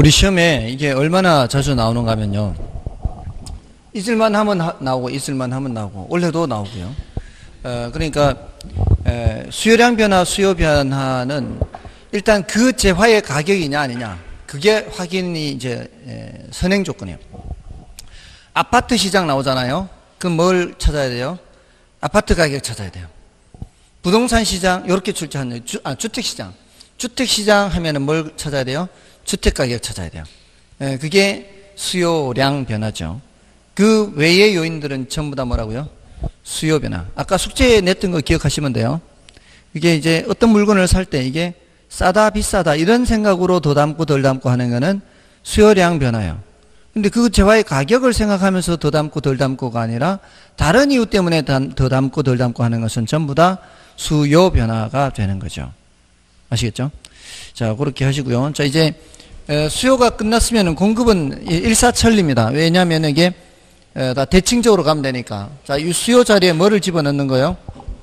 우리 시험에 이게 얼마나 자주 나오는가 하면요. 있을만 하면 나오고, 있을만 하면 나오고, 올해도 나오고요. 그러니까, 수요량 변화, 수요 변화는 일단 그 재화의 가격이냐 아니냐. 그게 확인이 이제, 선행 조건이에요. 아파트 시장 나오잖아요. 그럼 뭘 찾아야 돼요? 아파트 가격 찾아야 돼요. 부동산 시장, 요렇게 출제하는, 주택 시장. 주택 시장 하면은 뭘 찾아야 돼요? 주택 가격 찾아야 돼요. 그게 수요량 변화죠. 그 외의 요인들은 전부 다 뭐라고요? 수요 변화. 아까 숙제에 냈던 거 기억하시면 돼요. 이게 이제 어떤 물건을 살 때 이게 싸다, 비싸다, 이런 생각으로 더 담고 덜 담고 하는 거는 수요량 변화예요. 근데 그 재화의 가격을 생각하면서 더 담고 덜 담고가 아니라 다른 이유 때문에 더 담고 덜 담고 하는 것은 전부 다 수요 변화가 되는 거죠. 아시겠죠? 자, 그렇게 하시고요. 자, 이제 수요가 끝났으면 공급은 일사천리입니다. 왜냐하면 이게 다 대칭적으로 가면 되니까. 자, 이 수요 자리에 뭐를 집어넣는 거예요?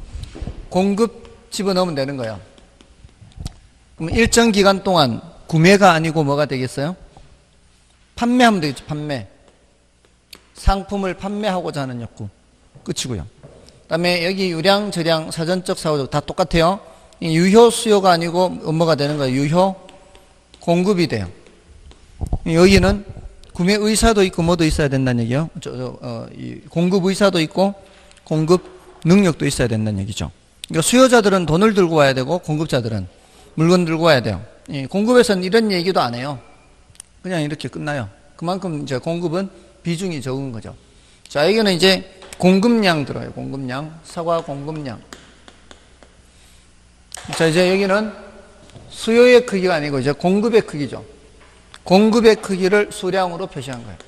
공급 집어넣으면 되는 거예요. 그럼 일정 기간 동안 구매가 아니고 뭐가 되겠어요? 판매하면 되겠죠. 판매. 상품을 판매하고자 하는 욕구. 끝이고요. 그 다음에 여기 유량, 저량, 사전적, 사후적 다 똑같아요. 유효 수요가 아니고 뭐가 되는 거예요? 유효 공급이 돼요. 여기는 구매 의사도 있고 뭐도 있어야 된다는 얘기요. 공급 의사도 있고 공급 능력도 있어야 된다는 얘기죠. 그러니까 수요자들은 돈을 들고 와야 되고 공급자들은 물건 들고 와야 돼요. 공급에서는 이런 얘기도 안 해요. 그냥 이렇게 끝나요. 그만큼 이제 공급은 비중이 적은 거죠. 자, 여기는 이제 공급량 들어요. 공급량. 사과 공급량. 자, 이제 여기는 수요의 크기가 아니고 이제 공급의 크기죠. 공급의 크기를 수량으로 표시한 거예요.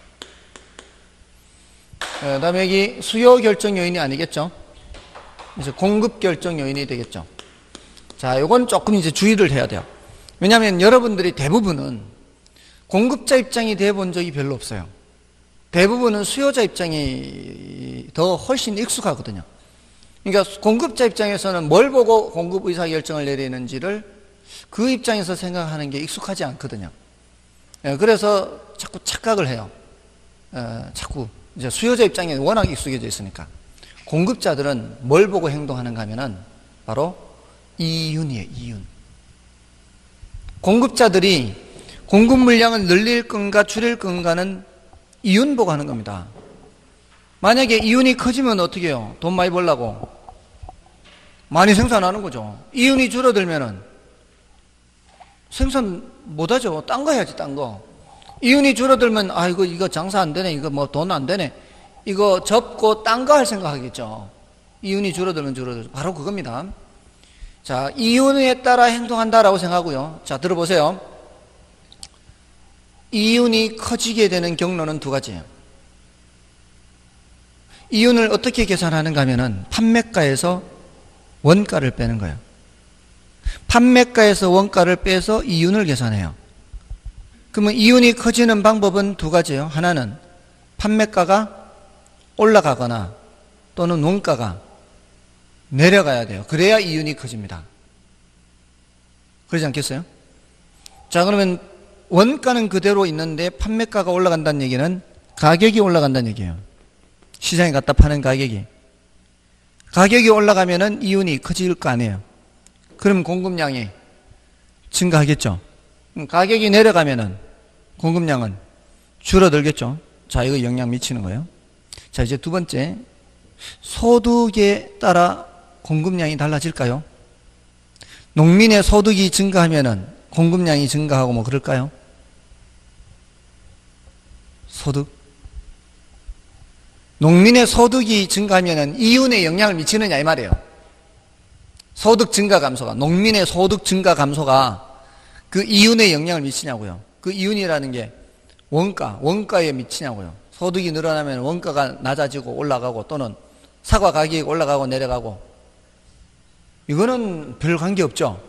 그 다음에 여기 수요 결정 요인이 아니겠죠. 그래서 공급 결정 요인이 되겠죠. 자, 요건 조금 이제 주의를 해야 돼요. 왜냐하면 여러분들이 대부분은 공급자 입장이 돼 본 적이 별로 없어요. 대부분은 수요자 입장이 더 훨씬 익숙하거든요. 그러니까 공급자 입장에서는 뭘 보고 공급 의사 결정을 내리는지를 그 입장에서 생각하는 게 익숙하지 않거든요. 그래서 자꾸 착각을 해요. 자꾸 이제 수요자 입장에 워낙 익숙해져 있으니까. 공급자들은 뭘 보고 행동하는가 하면은 바로 이윤이에요. 이윤. 공급자들이 공급 물량을 늘릴 건가 줄일 건가는 이윤 보고 하는 겁니다. 만약에 이윤이 커지면 어떻게 해요? 돈 많이 벌려고 많이 생산하는 거죠. 이윤이 줄어들면은 생산 못하죠. 딴 거 해야지, 딴 거. 이윤이 줄어들면 이거 장사 안 되네, 이거 뭐 돈 안 되네, 이거 접고 딴 거 할 생각하겠죠. 이윤이 줄어들면 줄어들죠. 바로 그겁니다. 자, 이윤에 따라 행동한다라고 생각하고요. 자, 들어보세요. 이윤이 커지게 되는 경로는 두 가지예요. 이윤을 어떻게 계산하는가 하면은 판매가에서 원가를 빼는 거예요. 판매가에서 원가를 빼서 이윤을 계산해요. 그러면 이윤이 커지는 방법은 두 가지예요. 하나는 판매가가 올라가거나 또는 원가가 내려가야 돼요. 그래야 이윤이 커집니다. 그러지 않겠어요? 자, 그러면 원가는 그대로 있는데 판매가가 올라간다는 얘기는 가격이 올라간다는 얘기예요. 시장에 갖다 파는 가격이. 가격이 올라가면은 이윤이 커질 거 아니에요. 그럼 공급량이 증가하겠죠. 가격이 내려가면은 공급량은 줄어들겠죠. 자, 이거 영향 미치는 거예요. 자, 이제 두 번째. 소득에 따라 공급량이 달라질까요? 농민의 소득이 증가하면은 공급량이 증가하고 뭐 그럴까요? 소득. 농민의 소득이 증가하면은 이윤에 영향을 미치느냐 이 말이에요. 소득 증가 감소가, 농민의 소득 증가 감소가 그 이윤에 영향을 미치냐고요. 그 이윤이라는 게 원가에 미치냐고요. 소득이 늘어나면 원가가 낮아지고 올라가고 또는 사과 가격이 올라가고 내려가고, 이거는 별 관계 없죠.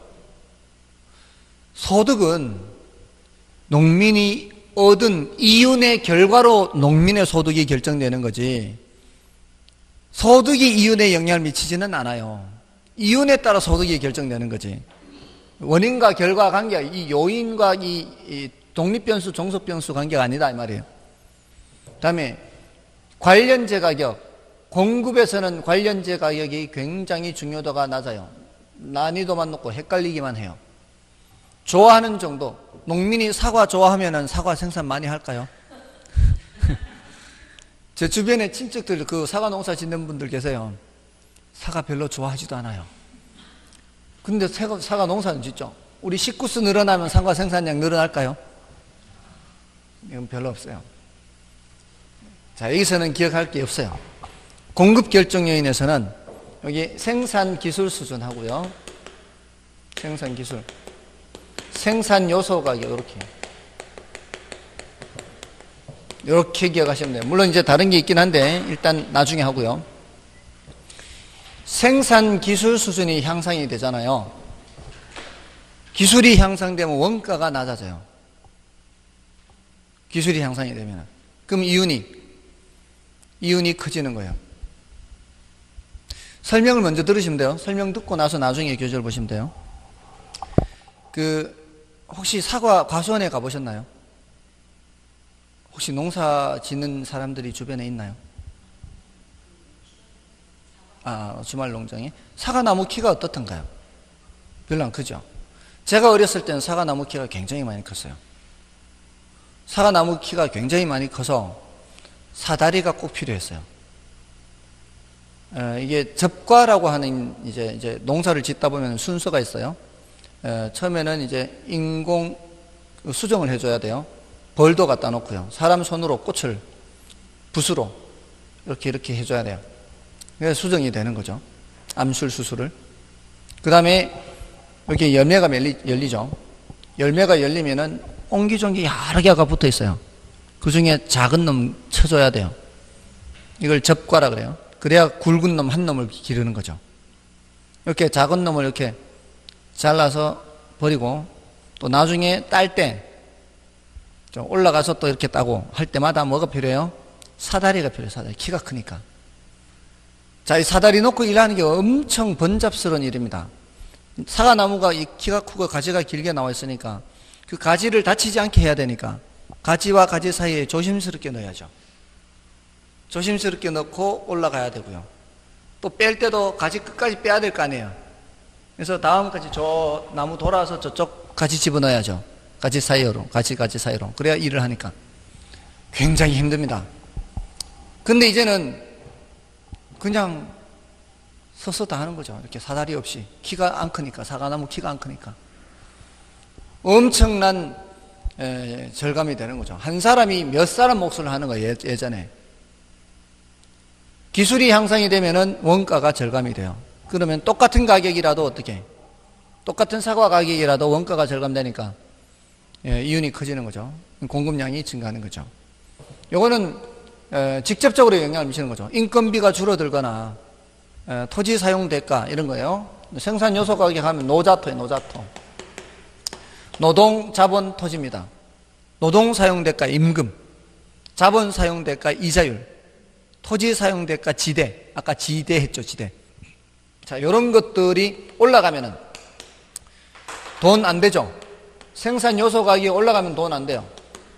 소득은 농민이 얻은 이윤의 결과로 농민의 소득이 결정되는 거지, 소득이 이윤에 영향을 미치지는 않아요. 이윤에 따라 소득이 결정되는 거지. 원인과 결과 관계가, 이 요인과 이 독립변수, 종속변수 관계가 아니다 이 말이에요. 다음에 관련제 가격. 공급에서는 관련제 가격이 굉장히 중요도가 낮아요. 난이도만 높고 헷갈리기만 해요. 좋아하는 정도. 농민이 사과 좋아하면은 사과 생산 많이 할까요? 제 주변에 친척들 그 사과 농사 짓는 분들 계세요. 사과 별로 좋아하지도 않아요. 근데 사과 농사는 짓죠. 우리 식구수 늘어나면 사과 생산량 늘어날까요? 이건 별로 없어요. 자, 여기서는 기억할 게 없어요. 공급 결정 요인에서는 여기 생산 기술 수준 하고요. 생산 기술. 생산 요소 가격 이렇게 기억하시면 돼요. 물론 이제 다른 게 있긴 한데 일단 나중에 하고요. 생산 기술 수준이 향상이 되잖아요. 기술이 향상되면 원가가 낮아져요. 기술이 향상이 되면. 그럼 이윤이 커지는 거예요. 설명을 먼저 들으시면 돼요. 설명 듣고 나서 나중에 교재를 보시면 돼요. 혹시 사과 과수원에 가보셨나요? 혹시 농사 짓는 사람들이 주변에 있나요? 주말 농장에? 사과나무 키가 어떻던가요? 별로 안 크죠? 제가 어렸을 때는 사과나무 키가 굉장히 많이 컸어요. 사과나무 키가 굉장히 많이 커서 사다리가 꼭 필요했어요. 이게 접과라고 하는 이제 농사를 짓다 보면 순서가 있어요. 처음에는 이제 인공 수정을 해줘야 돼요. 벌도 갖다 놓고요. 사람 손으로 꽃을 붓으로 이렇게 해줘야 돼요. 그래서 수정이 되는 거죠. 암술 수술을. 그 다음에 여기 열매가 열리죠. 열매가 열리면은 옹기종기 여러 개가 붙어 있어요. 그 중에 작은 놈 쳐줘야 돼요. 이걸 접과라 그래요. 그래야 굵은 놈 한 놈을 기르는 거죠. 이렇게 작은 놈을 이렇게 잘라서 버리고 또 나중에 딸 때 올라가서 또 이렇게 따고 할 때마다 뭐가 필요해요? 사다리가 필요해요. 사다리. 키가 크니까. 자, 이 사다리 놓고 일하는 게 엄청 번잡스러운 일입니다. 사과나무가 이 키가 크고 가지가 길게 나와 있으니까 그 가지를 다치지 않게 해야 되니까 가지와 가지 사이에 조심스럽게 넣어야죠. 조심스럽게 넣고 올라가야 되고요. 또 뺄 때도 가지 끝까지 빼야 될 거 아니에요. 그래서 다음까지 저 나무 돌아서 저쪽 가지 집어넣어야죠. 가지 사이로, 가지 사이로. 그래야 일을 하니까. 굉장히 힘듭니다. 근데 이제는 그냥 서서 다 하는 거죠. 이렇게 사다리 없이. 키가 안 크니까, 사과나무 키가 안 크니까. 엄청난 절감이 되는 거죠. 한 사람이 몇 사람 몫을 하는 거예요, 예전에. 기술이 향상이 되면은 원가가 절감이 돼요. 그러면 똑같은 가격이라도 어떻게? 똑같은 사과 가격이라도 원가가 절감되니까 이윤이 커지는 거죠. 공급량이 증가하는 거죠. 요거는 직접적으로 영향을 미치는 거죠. 인건비가 줄어들거나 토지 사용 대가 이런 거예요. 생산 요소 가격 하면 노자토예요. 노자토. 노동, 자본, 토지입니다. 노동 사용 대가 임금, 자본 사용 대가 이자율, 토지 사용 대가 지대. 아까 지대 했죠, 지대. 자, 이런 것들이 올라가면은 돈 안 되죠. 생산 요소 가격이 올라가면 돈 안 돼요.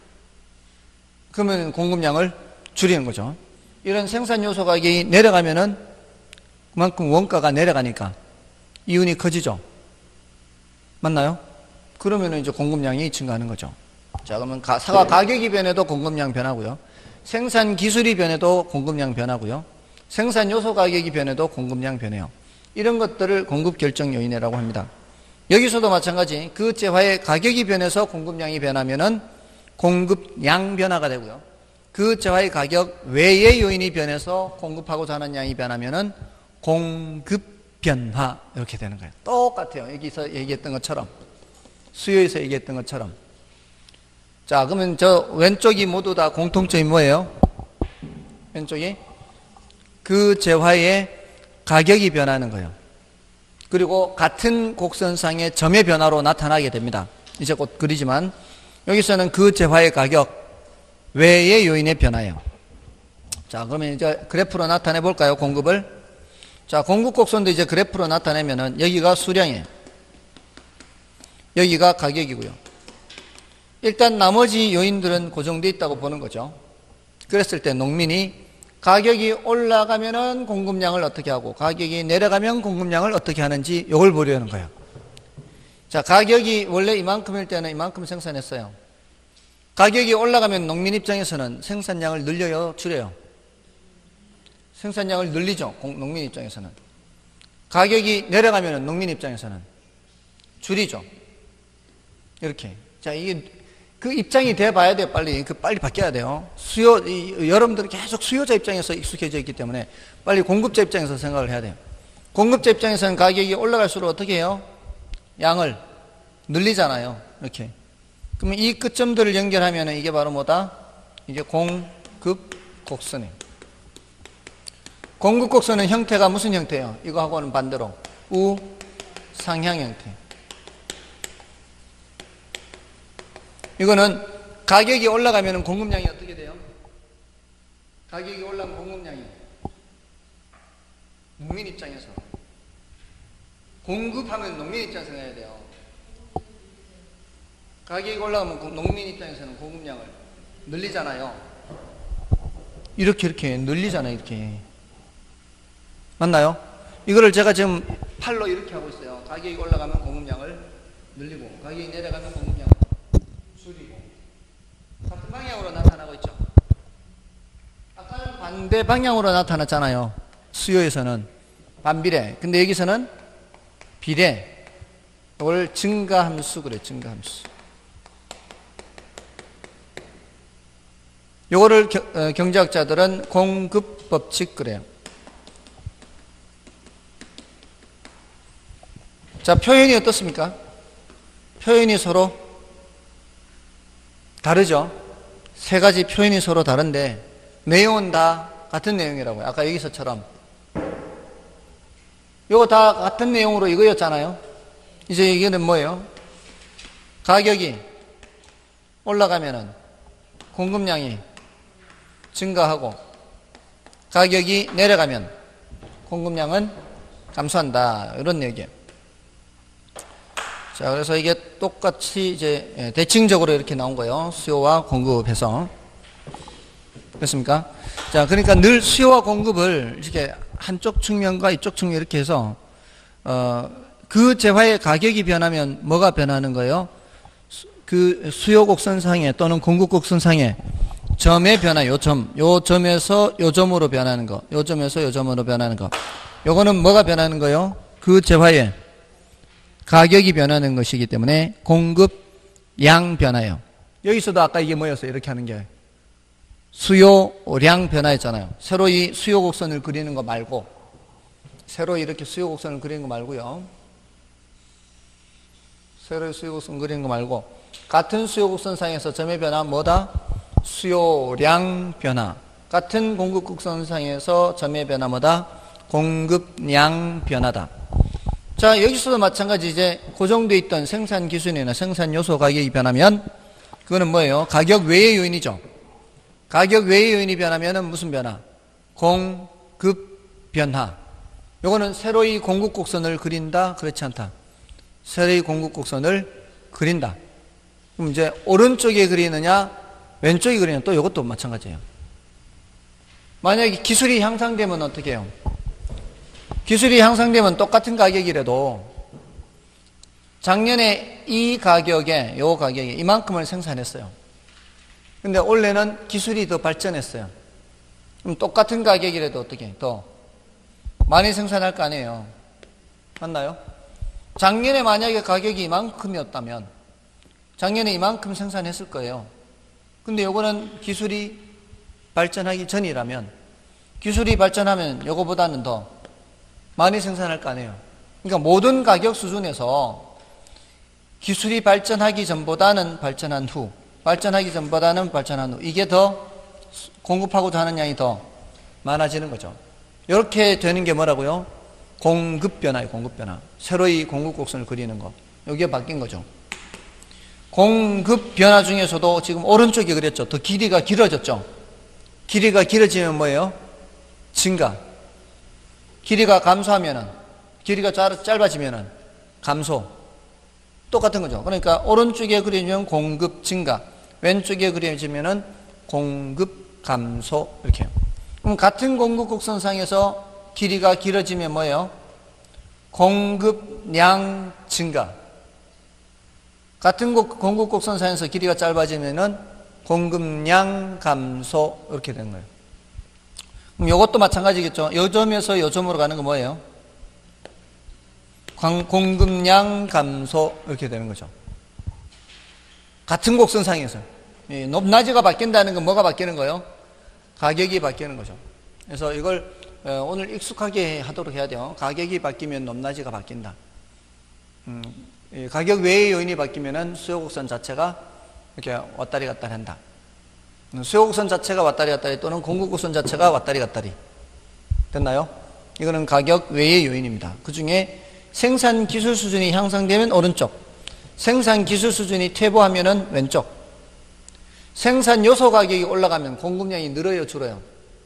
그러면 공급량을 줄이는 거죠. 이런 생산 요소 가격이 내려가면은 그만큼 원가가 내려가니까 이윤이 커지죠. 맞나요? 그러면은 이제 공급량이 증가하는 거죠. 자, 그러면 사과 가격이 변해도 공급량 변하고요. 생산 기술이 변해도 공급량 변하고요. 생산 요소 가격이 변해도 공급량 변해요. 이런 것들을 공급 결정 요인이라고 합니다. 여기서도 마찬가지 그 재화의 가격이 변해서 공급량이 변하면은 공급량 변화가 되고요. 그 재화의 가격 외의 요인이 변해서 공급하고자 하는 양이 변하면은 공급 변화 이렇게 되는 거예요. 똑같아요. 여기서 얘기했던 것처럼 수요에서 얘기했던 것처럼. 자, 그러면 저 왼쪽이 모두 다 공통점이 뭐예요? 왼쪽이 그 재화의 가격이 변하는 거예요. 그리고 같은 곡선상의 점의 변화로 나타나게 됩니다. 이제 곧 그리지만 여기서는 그 재화의 가격 외의 요인의 변화예요. 자, 그러면 이제 그래프로 나타내 볼까요? 공급을. 자, 공급 곡선도 이제 그래프로 나타내면은 여기가 수량이에요. 여기가 가격이고요. 일단 나머지 요인들은 고정되어 있다고 보는 거죠. 그랬을 때 농민이 가격이 올라가면은 공급량을 어떻게 하고 가격이 내려가면 공급량을 어떻게 하는지 이걸 보려는 거예요. 자, 가격이 원래 이만큼일 때는 이만큼 생산했어요. 가격이 올라가면 농민 입장에서는 생산량을 늘려요, 줄여요? 생산량을 늘리죠, 농민 입장에서는. 가격이 내려가면 농민 입장에서는 줄이죠. 이렇게. 자, 이게 그 입장이 돼 봐야 돼요, 빨리. 빨리 바뀌어야 돼요. 여러분들은 계속 수요자 입장에서 익숙해져 있기 때문에 빨리 공급자 입장에서 생각을 해야 돼요. 공급자 입장에서는 가격이 올라갈수록 어떻게 해요? 양을 늘리잖아요. 이렇게. 그러면 이 끝점들을 연결하면 이게 바로 뭐다? 이게 공급 곡선이에요. 공급 곡선은 형태가 무슨 형태예요? 이거하고는 반대로 우상향 형태. 이거는 가격이 올라가면 공급량이 어떻게 돼요? 가격이 올라가면 공급량이 농민 입장에서 공급하면 농민 입장에서 해야 돼요. 가격이 올라가면 농민 입장에서는 공급량을 늘리잖아요. 이렇게 늘리잖아요. 이렇게. 맞나요? 이거를 제가 지금 팔로 이렇게 하고 있어요. 가격이 올라가면 공급량을 늘리고 가격이 내려가면 공급량을 줄이고 같은 방향으로 나타나고 있죠. 아까는 반대 방향으로 나타났잖아요. 수요에서는 반비례. 근데 여기서는 비례. 이걸 증가함수 그래. 증가함수. 요거를 경제학자들은 공급법칙 그래요. 자, 표현이 어떻습니까? 표현이 서로 다르죠? 세 가지 표현이 서로 다른데 내용은 다 같은 내용이라고요. 아까 여기서처럼 요거 다 같은 내용으로 이거였잖아요. 이제 이게는 뭐예요? 가격이 올라가면은 공급량이 증가하고 가격이 내려가면 공급량은 감소한다. 이런 얘기예요. 자, 그래서 이게 똑같이 이제 대칭적으로 이렇게 나온 거예요. 수요와 공급해서. 그렇습니까? 자, 그러니까 늘 수요와 공급을 이렇게 한쪽 측면과 이쪽 측면 이렇게 해서 그 재화의 가격이 변하면 뭐가 변하는 거예요? 그 수요 곡선상에 또는 공급 곡선상에 점의 변화, 요 점에서 요 점으로 변하는 거, 요 점에서 요 점으로 변하는 거. 요거는 뭐가 변하는 거예요? 그 재화의 가격이 변하는 것이기 때문에 공급량 변화예요. 여기서도 아까 이게 뭐였어요? 이렇게 하는 게 수요량 변화였잖아요. 새로 이 수요 곡선을 그리는 거 말고, 새로 이렇게 수요 곡선을 그리는 거 말고요. 새로 수요 곡선 그리는 거 말고 같은 수요 곡선상에서 점의 변화 뭐다? 수요량 변화. 같은 공급 곡선상에서 점의 변화 뭐다? 공급량 변화다. 자, 여기서도 마찬가지 이제 고정되어 있던 생산 기준이나 생산 요소 가격이 변하면 그거는 뭐예요? 가격 외의 요인이죠. 가격 외의 요인이 변하면은 무슨 변화? 공급 변화. 요거는 새로이 공급 곡선을 그린다? 그렇지 않다. 새로이 공급 곡선을 그린다. 그럼 이제 오른쪽에 그리느냐, 왼쪽에 그리느냐, 또 이것도 마찬가지예요. 만약에 기술이 향상되면 어떻게 해요? 기술이 향상되면 똑같은 가격이라도 작년에 이 가격에, 요 가격에 이만큼을 생산했어요. 근데 올해는 기술이 더 발전했어요. 그럼 똑같은 가격이라도 어떻게 해? 더 많이 생산할 거 아니에요. 맞나요? 작년에 만약에 가격이 이만큼이었다면 작년에 이만큼 생산했을 거예요. 근데 요거는 기술이 발전하기 전이라면 기술이 발전하면 요거보다는 더 많이 생산할 거 아니에요. 그러니까 모든 가격 수준에서 기술이 발전하기 전보다는 발전한 후, 발전하기 전보다는 발전한 후, 이게 더 공급하고자 하는 양이 더 많아지는 거죠. 이렇게 되는 게 뭐라고요? 공급 변화예요. 공급 변화. 새로이 공급 곡선을 그리는 거. 여기에 바뀐 거죠. 공급 변화 중에서도 지금 오른쪽에 그렸죠. 더 길이가 길어졌죠. 길이가 길어지면 뭐예요? 증가. 길이가 감소하면은, 길이가 짧아지면은 감소. 똑같은 거죠. 그러니까 오른쪽에 그려지면 공급 증가, 왼쪽에 그려지면은 공급 감소 이렇게 해요. 그럼 같은 공급 곡선상에서 길이가 길어지면 뭐예요? 공급량 증가. 같은 공급 곡선상에서 길이가 짧아지면은 공급량 감소 이렇게 되는 거예요. 그럼 이것도 마찬가지겠죠. 요 점에서 요 점으로 가는 거 뭐예요? 공급량 감소 이렇게 되는 거죠. 같은 곡선상에서 높낮이가 바뀐다는 건 뭐가 바뀌는 거예요? 가격이 바뀌는 거죠. 그래서 이걸 오늘 익숙하게 하도록 해야 돼요. 가격이 바뀌면 높낮이가 바뀐다. 가격 외의 요인이 바뀌면은 수요곡선 자체가 이렇게 왔다리 갔다리 한다. 수요곡선 자체가 왔다리 갔다리 또는 공급곡선 자체가 왔다리 갔다리. 됐나요? 이거는 가격 외의 요인입니다. 그 중에 생산 기술 수준이 향상되면 오른쪽, 생산 기술 수준이 퇴보하면은 왼쪽. 생산 요소 가격이 올라가면 공급량이 늘어요, 줄어요?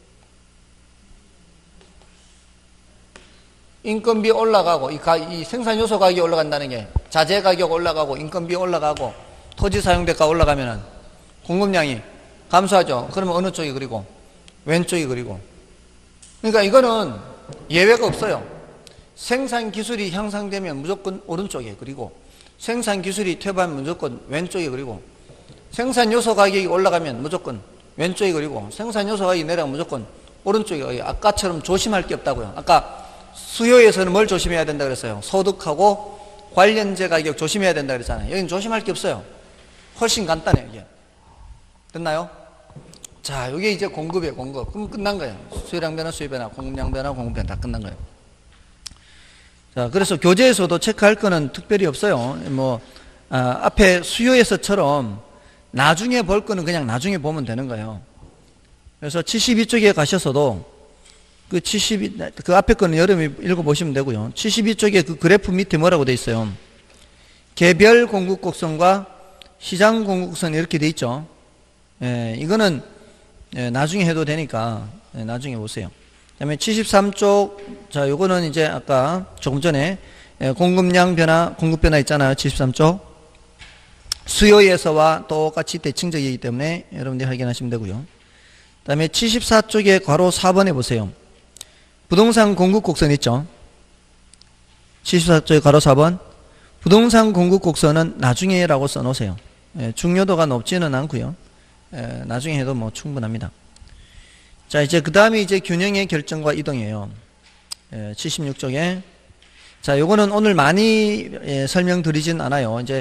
인건비 올라가고 이 생산 요소 가격이 올라간다는 게 자재 가격 올라가고 인건비 올라가고 토지 사용 대가 올라가면은 공급량이 감소하죠. 그러면 어느 쪽이 그리고 왼쪽이 그리고. 그러니까 이거는 예외가 없어요. 생산 기술이 향상되면 무조건 오른쪽에 그리고 생산 기술이 퇴보하면 무조건 왼쪽에 그리고 생산 요소 가격이 올라가면 무조건 왼쪽에 그리고 생산 요소 가격이 내려가면 무조건 오른쪽에 그리고. 아까처럼 조심할 게 없다고요. 아까 수요에서는 뭘 조심해야 된다 그랬어요? 소득하고 관련재 가격 조심해야 된다 그랬잖아요. 여기는 조심할 게 없어요. 훨씬 간단해요, 이게. 됐나요? 자, 이게 이제 공급이에요, 공급. 그럼 끝난 거예요. 수요량 변화, 수요 변화, 공급량 변화, 공급 변화 다 끝난 거예요. 자, 그래서 교재에서도 체크할 거는 특별히 없어요. 앞에 수요에서처럼 나중에 볼 거는 그냥 나중에 보면 되는 거예요. 그래서 72쪽에 가셔서도 그 앞에 거는 여러분이 읽어보시면 되고요. 72쪽에 그 그래프 밑에 뭐라고 돼 있어요? 개별 공급곡선과 시장 공급곡선 이렇게 돼 있죠. 이거는 나중에 해도 되니까 나중에 보세요. 그 다음에 73쪽, 자, 요거는 이제 아까 조금 전에 공급량 변화, 공급 변화 있잖아요. 73쪽. 수요에서와 똑같이 대칭적이기 때문에 여러분들이 확인하시면 되고요. 그 다음에 74쪽에 괄호 4번에 보세요. 부동산 공급 곡선 있죠? 74쪽에 괄호 4번. 부동산 공급 곡선은 나중에라고 써놓으세요. 중요도가 높지는 않고요. 나중에 해도 뭐 충분합니다. 자, 이제 그 다음에 이제 균형의 결정과 이동이에요. 76쪽에. 자, 요거는 오늘 많이 설명드리진 않아요. 이제,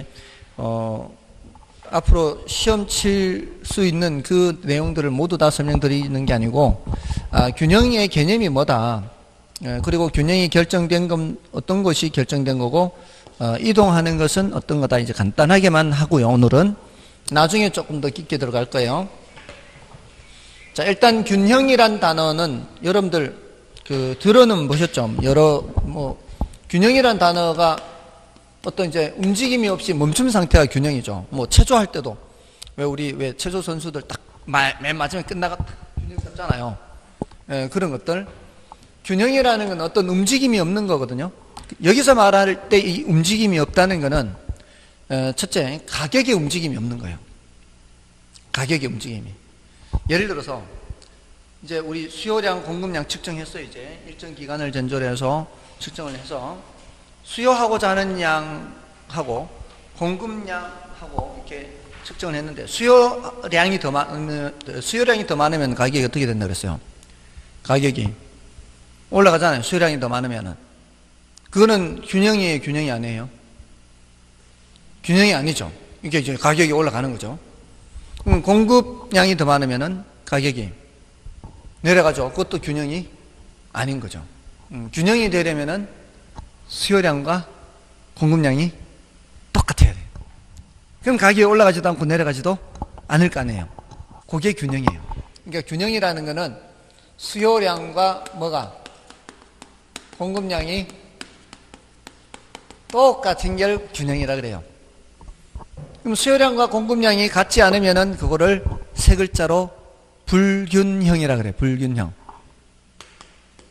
앞으로 시험 칠 수 있는 그 내용들을 모두 다 설명드리는 게 아니고, 균형의 개념이 뭐다. 그리고 균형이 결정된 건 어떤 것이 결정된 거고, 이동하는 것은 어떤 거다. 이제 간단하게만 하고요, 오늘은. 나중에 조금 더 깊게 들어갈 거예요. 자, 일단 균형이란 단어는 여러분들 들어는 보셨죠? 균형이란 단어가 어떤 이제 움직임이 없이 멈춤 상태가 균형이죠. 체조할 때도 왜 체조 선수들 딱 맨 마지막에 끝나가 균형 잡잖아요. 그런 것들. 균형이라는 건 어떤 움직임이 없는 거거든요. 여기서 말할 때 이 움직임이 없다는 거는 첫째, 가격의 움직임이 없는 거예요. 가격의 움직임이. 예를 들어서 이제 우리 수요량, 공급량 측정했어요. 이제 일정 기간을 전조해서 측정을 해서 수요하고자 하는 양하고 공급량하고 이렇게 측정을 했는데 수요량이 더 많으면 가격이 어떻게 된다 그랬어요? 가격이 올라가잖아요. 수요량이 더 많으면은. 그거는 균형이에요, 균형이 아니에요? 균형이 아니죠. 이게 이제 가격이 올라가는 거죠. 그럼 공급량이 더 많으면은 가격이 내려가죠. 그것도 균형이 아닌 거죠. 균형이 되려면은 수요량과 공급량이 똑같아야 돼요. 그럼 가격이 올라가지도 않고 내려가지도 않을 거 아니에요. 그게 균형이에요. 그러니까 균형이라는 거는 수요량과 공급량이 똑같은 게 균형이라 그래요. 그럼 수요량과 공급량이 같지 않으면은 그거를 세 글자로 불균형이라 그래요. 불균형.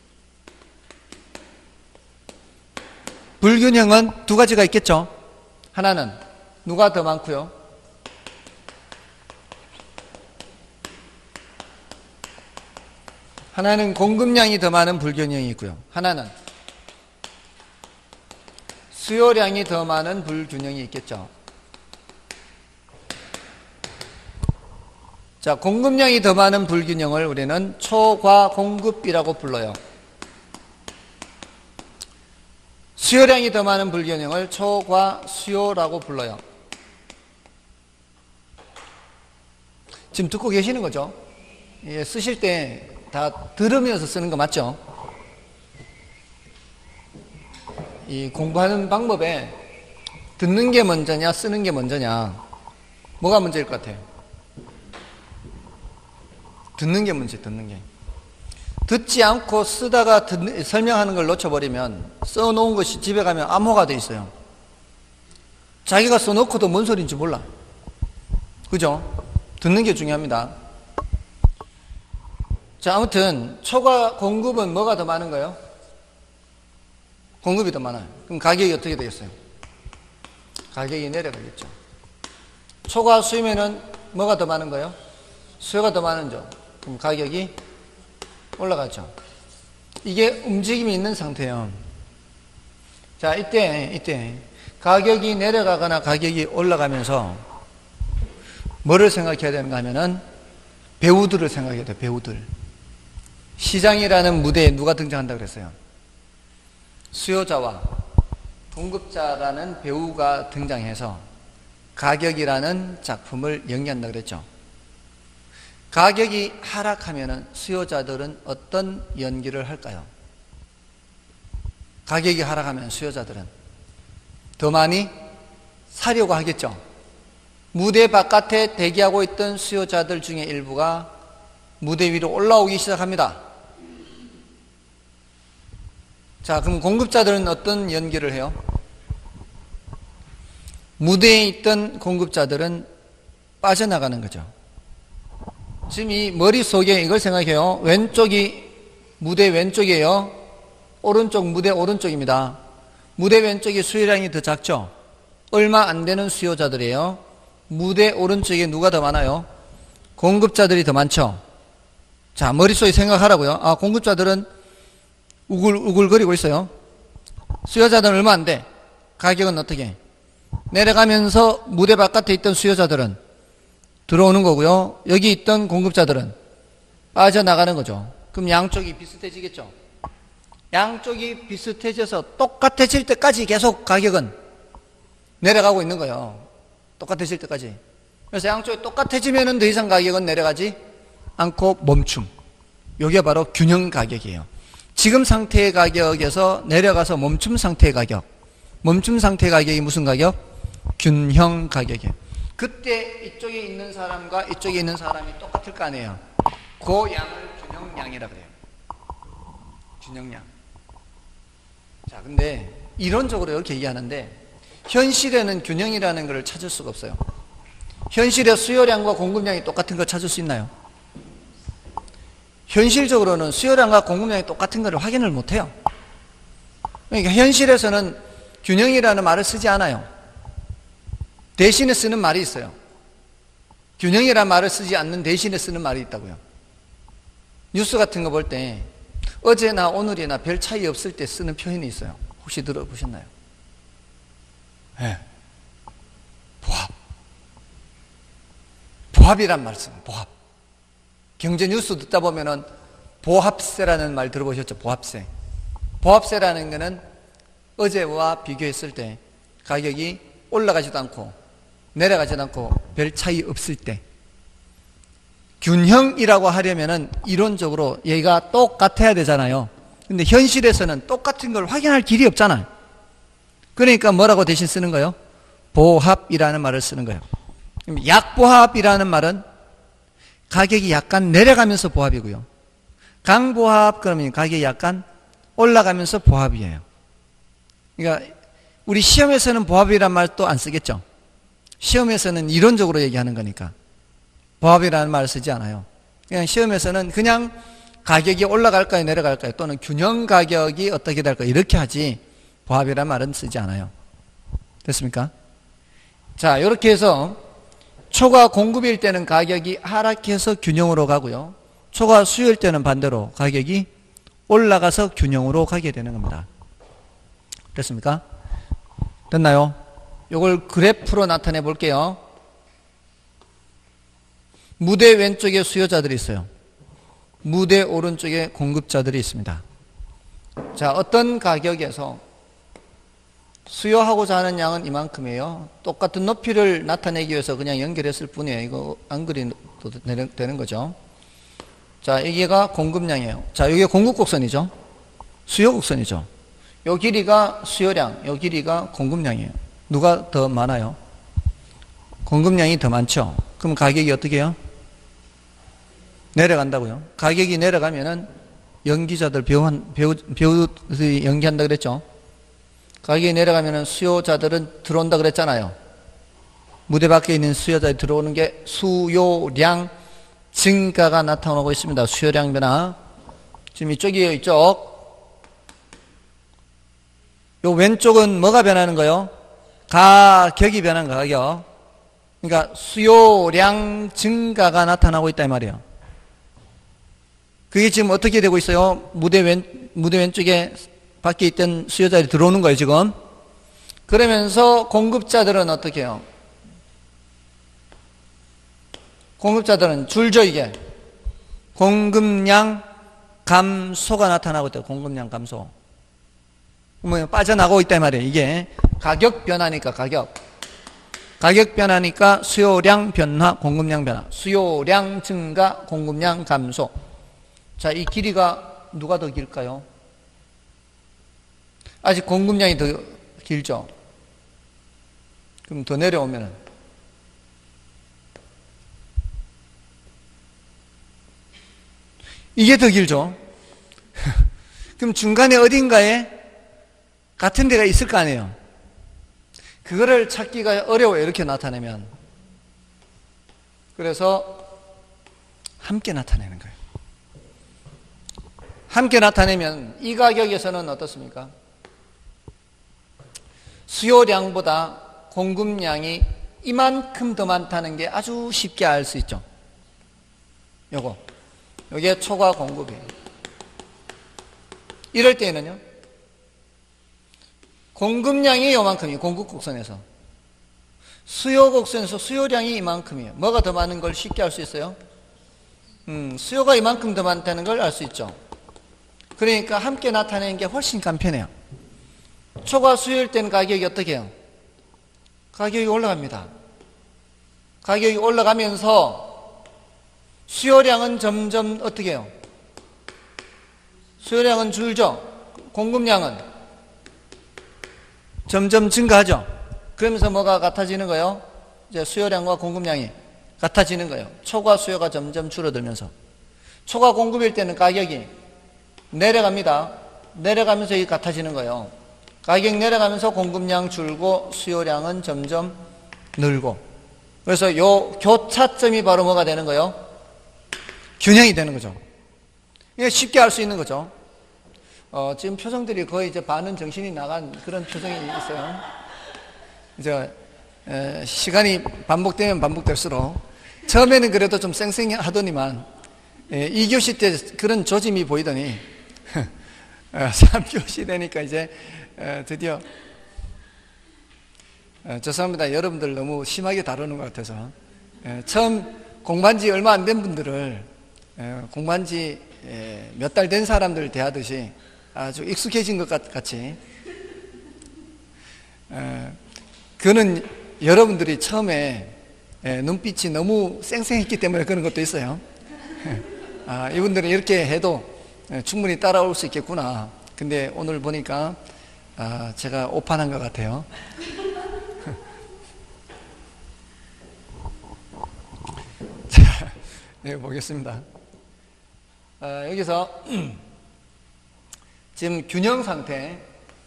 불균형은 두 가지가 있겠죠. 하나는 누가 더 많고요? 하나는 공급량이 더 많은 불균형이 있고요. 하나는 수요량이 더 많은 불균형이 있겠죠. 자, 공급량이 더 많은 불균형을 우리는 초과공급이라고 불러요. 수요량이 더 많은 불균형을 초과수요라고 불러요. 지금 듣고 계시는 거죠? 예, 쓰실 때 다 들으면서 쓰는 거 맞죠? 이 공부하는 방법에 듣는 게 먼저냐 쓰는 게 먼저냐 뭐가 문제일 것 같아요? 듣는 게 문제. 듣는 게 듣지 않고 쓰다가 설명하는 걸 놓쳐버리면 써놓은 것이 집에 가면 암호가 돼 있어요. 자기가 써놓고도 뭔 소리인지 몰라. 그죠? 듣는 게 중요합니다. 자, 아무튼 초과 공급은 뭐가 더 많은 거예요? 공급이 더 많아요. 그럼 가격이 어떻게 되겠어요? 가격이 내려가겠죠. 초과 수요면은 뭐가 더 많은 거예요? 수요가 더 많은죠. 그럼 가격이 올라가죠. 이게 움직임이 있는 상태예요. 자, 이때 가격이 내려가거나 가격이 올라가면서 뭐를 생각해야 되는가 하면은 배우들을 생각해야 돼요. 배우들. 시장이라는 무대에 누가 등장한다고 그랬어요? 수요자와 공급자라는 배우가 등장해서 가격이라는 작품을 연기한다고 그랬죠. 가격이 하락하면 수요자들은 어떤 연기를 할까요? 가격이 하락하면 수요자들은 더 많이 사려고 하겠죠. 무대 바깥에 대기하고 있던 수요자들 중에 일부가 무대 위로 올라오기 시작합니다. 자, 그럼 공급자들은 어떤 연기를 해요? 무대에 있던 공급자들은 빠져나가는 거죠. 지금 이 머릿속에 이걸 생각해요. 왼쪽이 무대 왼쪽이에요. 오른쪽 무대 오른쪽입니다. 무대 왼쪽이 수요량이 더 작죠. 얼마 안 되는 수요자들이에요. 무대 오른쪽에 누가 더 많아요? 공급자들이 더 많죠. 자, 머릿속에 생각하라고요. 아, 공급자들은 우글우글거리고 있어요. 수요자들은 얼마 안 돼. 가격은 어떻게? 내려가면서 무대 바깥에 있던 수요자들은 들어오는 거고요. 여기 있던 공급자들은 빠져나가는 거죠. 그럼 양쪽이 비슷해지겠죠. 양쪽이 비슷해져서 똑같아질 때까지 계속 가격은 내려가고 있는 거예요. 똑같아질 때까지. 그래서 양쪽이 똑같아지면 더 이상 가격은 내려가지 않고 멈춤. 이게 바로 균형 가격이에요. 지금 상태의 가격에서 내려가서 멈춤 상태의 가격. 멈춤 상태의 가격이 무슨 가격? 균형 가격이에요. 그때 이쪽에 있는 사람과 이쪽에 있는 사람이 똑같을 거 아니에요. 그 양을 균형량이라 그래요. 균형량. 자, 근데 이론적으로 이렇게 얘기하는데 현실에는 균형이라는 걸 찾을 수가 없어요. 현실에 수요량과 공급량이 똑같은 걸 찾을 수 있나요? 현실적으로는 수요량과 공급량이 똑같은 걸 확인을 못해요. 그러니까 현실에서는 균형이라는 말을 쓰지 않아요. 대신에 쓰는 말이 있어요. 균형이라는 말을 쓰지 않는 대신에 쓰는 말이 있다고요. 뉴스 같은 거 볼 때 어제나 오늘이나 별 차이 없을 때 쓰는 표현이 있어요. 혹시 들어보셨나요? 네. 보합. 보합이란 말 써요. 보합. 경제 뉴스 듣다 보면은 보합세라는 말 들어보셨죠? 보합세. 보합세라는 거는 어제와 비교했을 때 가격이 올라가지도 않고 내려가지도 않고 별 차이 없을 때. 균형이라고 하려면은 이론적으로 얘가 똑같아야 되잖아요. 근데 현실에서는 똑같은 걸 확인할 길이 없잖아요. 그러니까 뭐라고 대신 쓰는 거예요? 보합이라는 말을 쓰는 거예요. 약보합이라는 말은 가격이 약간 내려가면서 보합이고요. 강보합 그러면 가격이 약간 올라가면서 보합이에요. 그러니까 우리 시험에서는 보합이라는 말 또 안 쓰겠죠. 시험에서는 이론적으로 얘기하는 거니까 보합이라는 말을 쓰지 않아요. 그냥 시험에서는 그냥 가격이 올라갈까요 내려갈까요 또는 균형 가격이 어떻게 될까요 이렇게 하지 보합이라는 말은 쓰지 않아요. 됐습니까? 자, 이렇게 해서 초과 공급일 때는 가격이 하락해서 균형으로 가고요. 초과 수요일 때는 반대로 가격이 올라가서 균형으로 가게 되는 겁니다. 됐습니까? 됐나요? 이걸 그래프로 나타내 볼게요. 무대 왼쪽에 수요자들이 있어요. 무대 오른쪽에 공급자들이 있습니다. 자, 어떤 가격에서 수요하고자 하는 양은 이만큼이에요. 똑같은 높이를 나타내기 위해서 그냥 연결했을 뿐이에요. 이거 안 그려도 되는 거죠. 자, 여기가 공급량이에요. 자, 여기가 공급곡선이죠. 수요곡선이죠. 요 길이가 수요량, 요 길이가 공급량이에요. 누가 더 많아요? 공급량이 더 많죠. 그럼 가격이 어떻게 해요? 내려간다고요. 가격이 내려가면은 연기자들 배우들이 연기한다 그랬죠. 가격이 내려가면은 수요자들은 들어온다 그랬잖아요. 무대 밖에 있는 수요자들이 들어오는 게 수요량 증가가 나타나고 있습니다. 수요량 변화. 지금 이쪽이에요, 이쪽. 요 왼쪽은 뭐가 변하는 거예요? 가격이 변한 거, 가격. 그러니까 수요량 증가가 나타나고 있다 이 말이에요. 그게 지금 어떻게 되고 있어요? 무대 왼쪽에 밖에 있던 수요자들이 들어오는 거예요, 지금. 그러면서 공급자들은 어떻게 해요? 공급자들은 줄죠, 이게. 공급량 감소가 나타나고 있다. 공급량 감소. 뭐 빠져나가고 있다 이 말이에요. 이게 가격 변화니까 가격 변화니까 수요량 변화, 공급량 변화. 수요량 증가, 공급량 감소. 자, 이 길이가 누가 더 길까요? 아직 공급량이 더 길죠. 그럼 더 내려오면은 이게 더 길죠. 그럼 중간에 어딘가에 같은 데가 있을 거 아니에요. 그거를 찾기가 어려워요. 이렇게 나타내면. 그래서 함께 나타내는 거예요. 함께 나타내면 이 가격에서는 어떻습니까? 수요량보다 공급량이 이만큼 더 많다는 게 아주 쉽게 알 수 있죠. 요게 초과 공급이에요. 이럴 때에는요, 공급량이 요만큼이에요. 공급곡선에서. 수요곡선에서 수요량이 이만큼이에요. 뭐가 더 많은 걸 쉽게 알 수 있어요? 수요가 이만큼 더 많다는 걸 알 수 있죠. 그러니까 함께 나타내는 게 훨씬 간편해요. 초과 수요일 때는 가격이 어떻게 해요? 가격이 올라갑니다. 가격이 올라가면서 수요량은 점점 어떻게 해요? 수요량은 줄죠. 공급량은 점점 증가하죠. 그러면서 뭐가 같아지는 거예요? 이제 수요량과 공급량이 같아지는 거예요. 초과 수요가 점점 줄어들면서. 초과 공급일 때는 가격이 내려갑니다. 내려가면서 이게 같아지는 거예요. 가격 내려가면서 공급량 줄고 수요량은 점점 늘고. 그래서 요 교차점이 바로 뭐가 되는 거예요? 균형이 되는 거죠. 이게 쉽게 알 수 있는 거죠. 지금 표정들이 거의 이제 반은 정신이 나간 그런 표정이 있어요. 이제 시간이 반복되면 반복될수록 처음에는 그래도 좀 쌩쌩하더니만 2교시 때 그런 조짐이 보이더니 3교시 되니까 이제 드디어 죄송합니다. 여러분들 너무 심하게 다루는 것 같아서 처음 공부한 지 얼마 안 된 분들을 공부한 지 몇 달 된 사람들 대하듯이 아주 익숙해진 것 같이 그는 여러분들이 처음에 눈빛이 너무 쌩쌩했기 때문에 그런 것도 있어요. 이분들은 이렇게 해도 충분히 따라올 수 있겠구나. 근데 오늘 보니까 제가 오판한 것 같아요. 자, 네, 보겠습니다. 여기서 지금 균형 상태,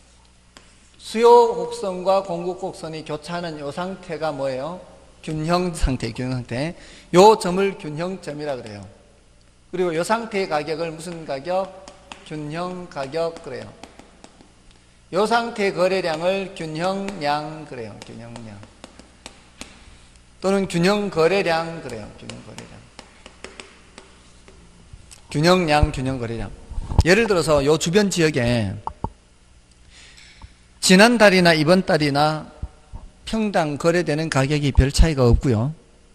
수요 곡선과 공급 곡선이 교차하는 이 상태가 뭐예요? 균형 상태, 균형 상태. 요 점을 균형점이라 그래요. 그리고 이 상태의 가격을 무슨 가격? 균형 가격 그래요. 이 상태의 거래량을 균형량 그래요. 균형량. 또는 균형 거래량 그래요. 균형 거래량. 균형량, 균형 거래량. 예를 들어서 요 주변 지역에 지난달이나 이번 달이나 평당 거래되는 가격이 별 차이가 없고요.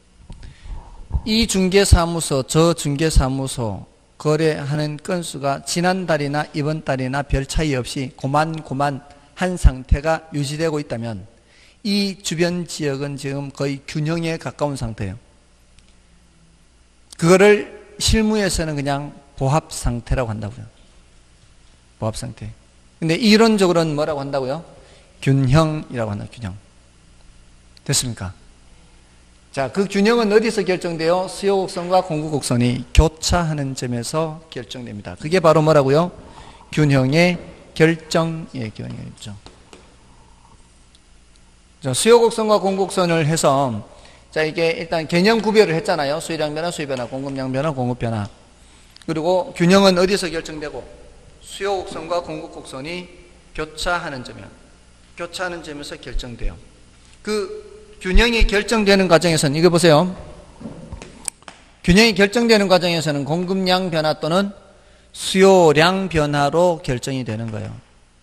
이 중개사무소, 저 중개사무소 거래하는 건수가 지난달이나 이번 달이나 별 차이 없이 고만한 상태가 유지되고 있다면 이 주변 지역은 지금 거의 균형에 가까운 상태예요. 그거를 실무에서는 그냥 보합 상태라고 한다고요. 보합 상태. 근데 이론적으로는 뭐라고 한다고요? 균형이라고 한다. 균형. 됐습니까? 자, 그 균형은 어디서 결정돼요? 수요 곡선과 공급 곡선이 교차하는 점에서 결정됩니다. 그게 바로 뭐라고요? 균형의 결정이에요. 균형의 결정. 자, 수요 곡선과 공급 곡선을 해서 자, 이게 일단 개념 구별을 했잖아요. 수요량 변화, 수요 변화, 공급량 변화, 공급 변화. 그리고 균형은 어디서 결정되고 수요 곡선과 공급 곡선이 교차하는 점이요. 교차하는 점에서 결정돼요. 그 균형이 결정되는 과정에서는 이거 보세요. 균형이 결정되는 과정에서는 공급량 변화 또는 수요량 변화로 결정이 되는 거예요.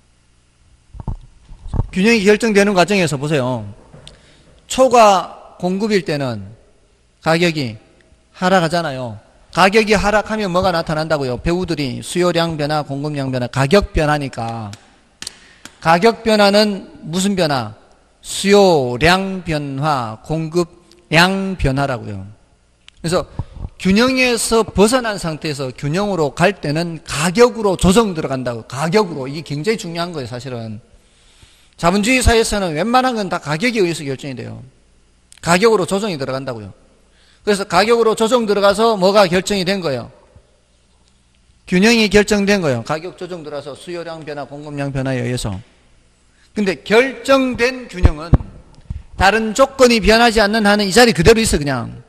균형이 결정되는 과정에서 보세요. 초과 공급일 때는 가격이 하락하잖아요. 가격이 하락하면 뭐가 나타난다고요? 배우들이 수요량 변화, 공급량 변화, 가격 변화니까. 가격 변화는 무슨 변화? 수요량 변화, 공급량 변화라고요. 그래서 균형에서 벗어난 상태에서 균형으로 갈 때는 가격으로 조정 들어간다고. 가격으로. 이게 굉장히 중요한 거예요, 사실은. 자본주의 사회에서는 웬만한 건 다 가격에 의해서 결정이 돼요. 가격으로 조정이 들어간다고요. 그래서 가격으로 조정 들어가서 뭐가 결정이 된 거예요? 균형이 결정된 거예요. 가격 조정 들어가서 수요량 변화, 공급량 변화에 의해서. 근데 결정된 균형은 다른 조건이 변하지 않는 한은 이 자리 그대로 있어, 그냥.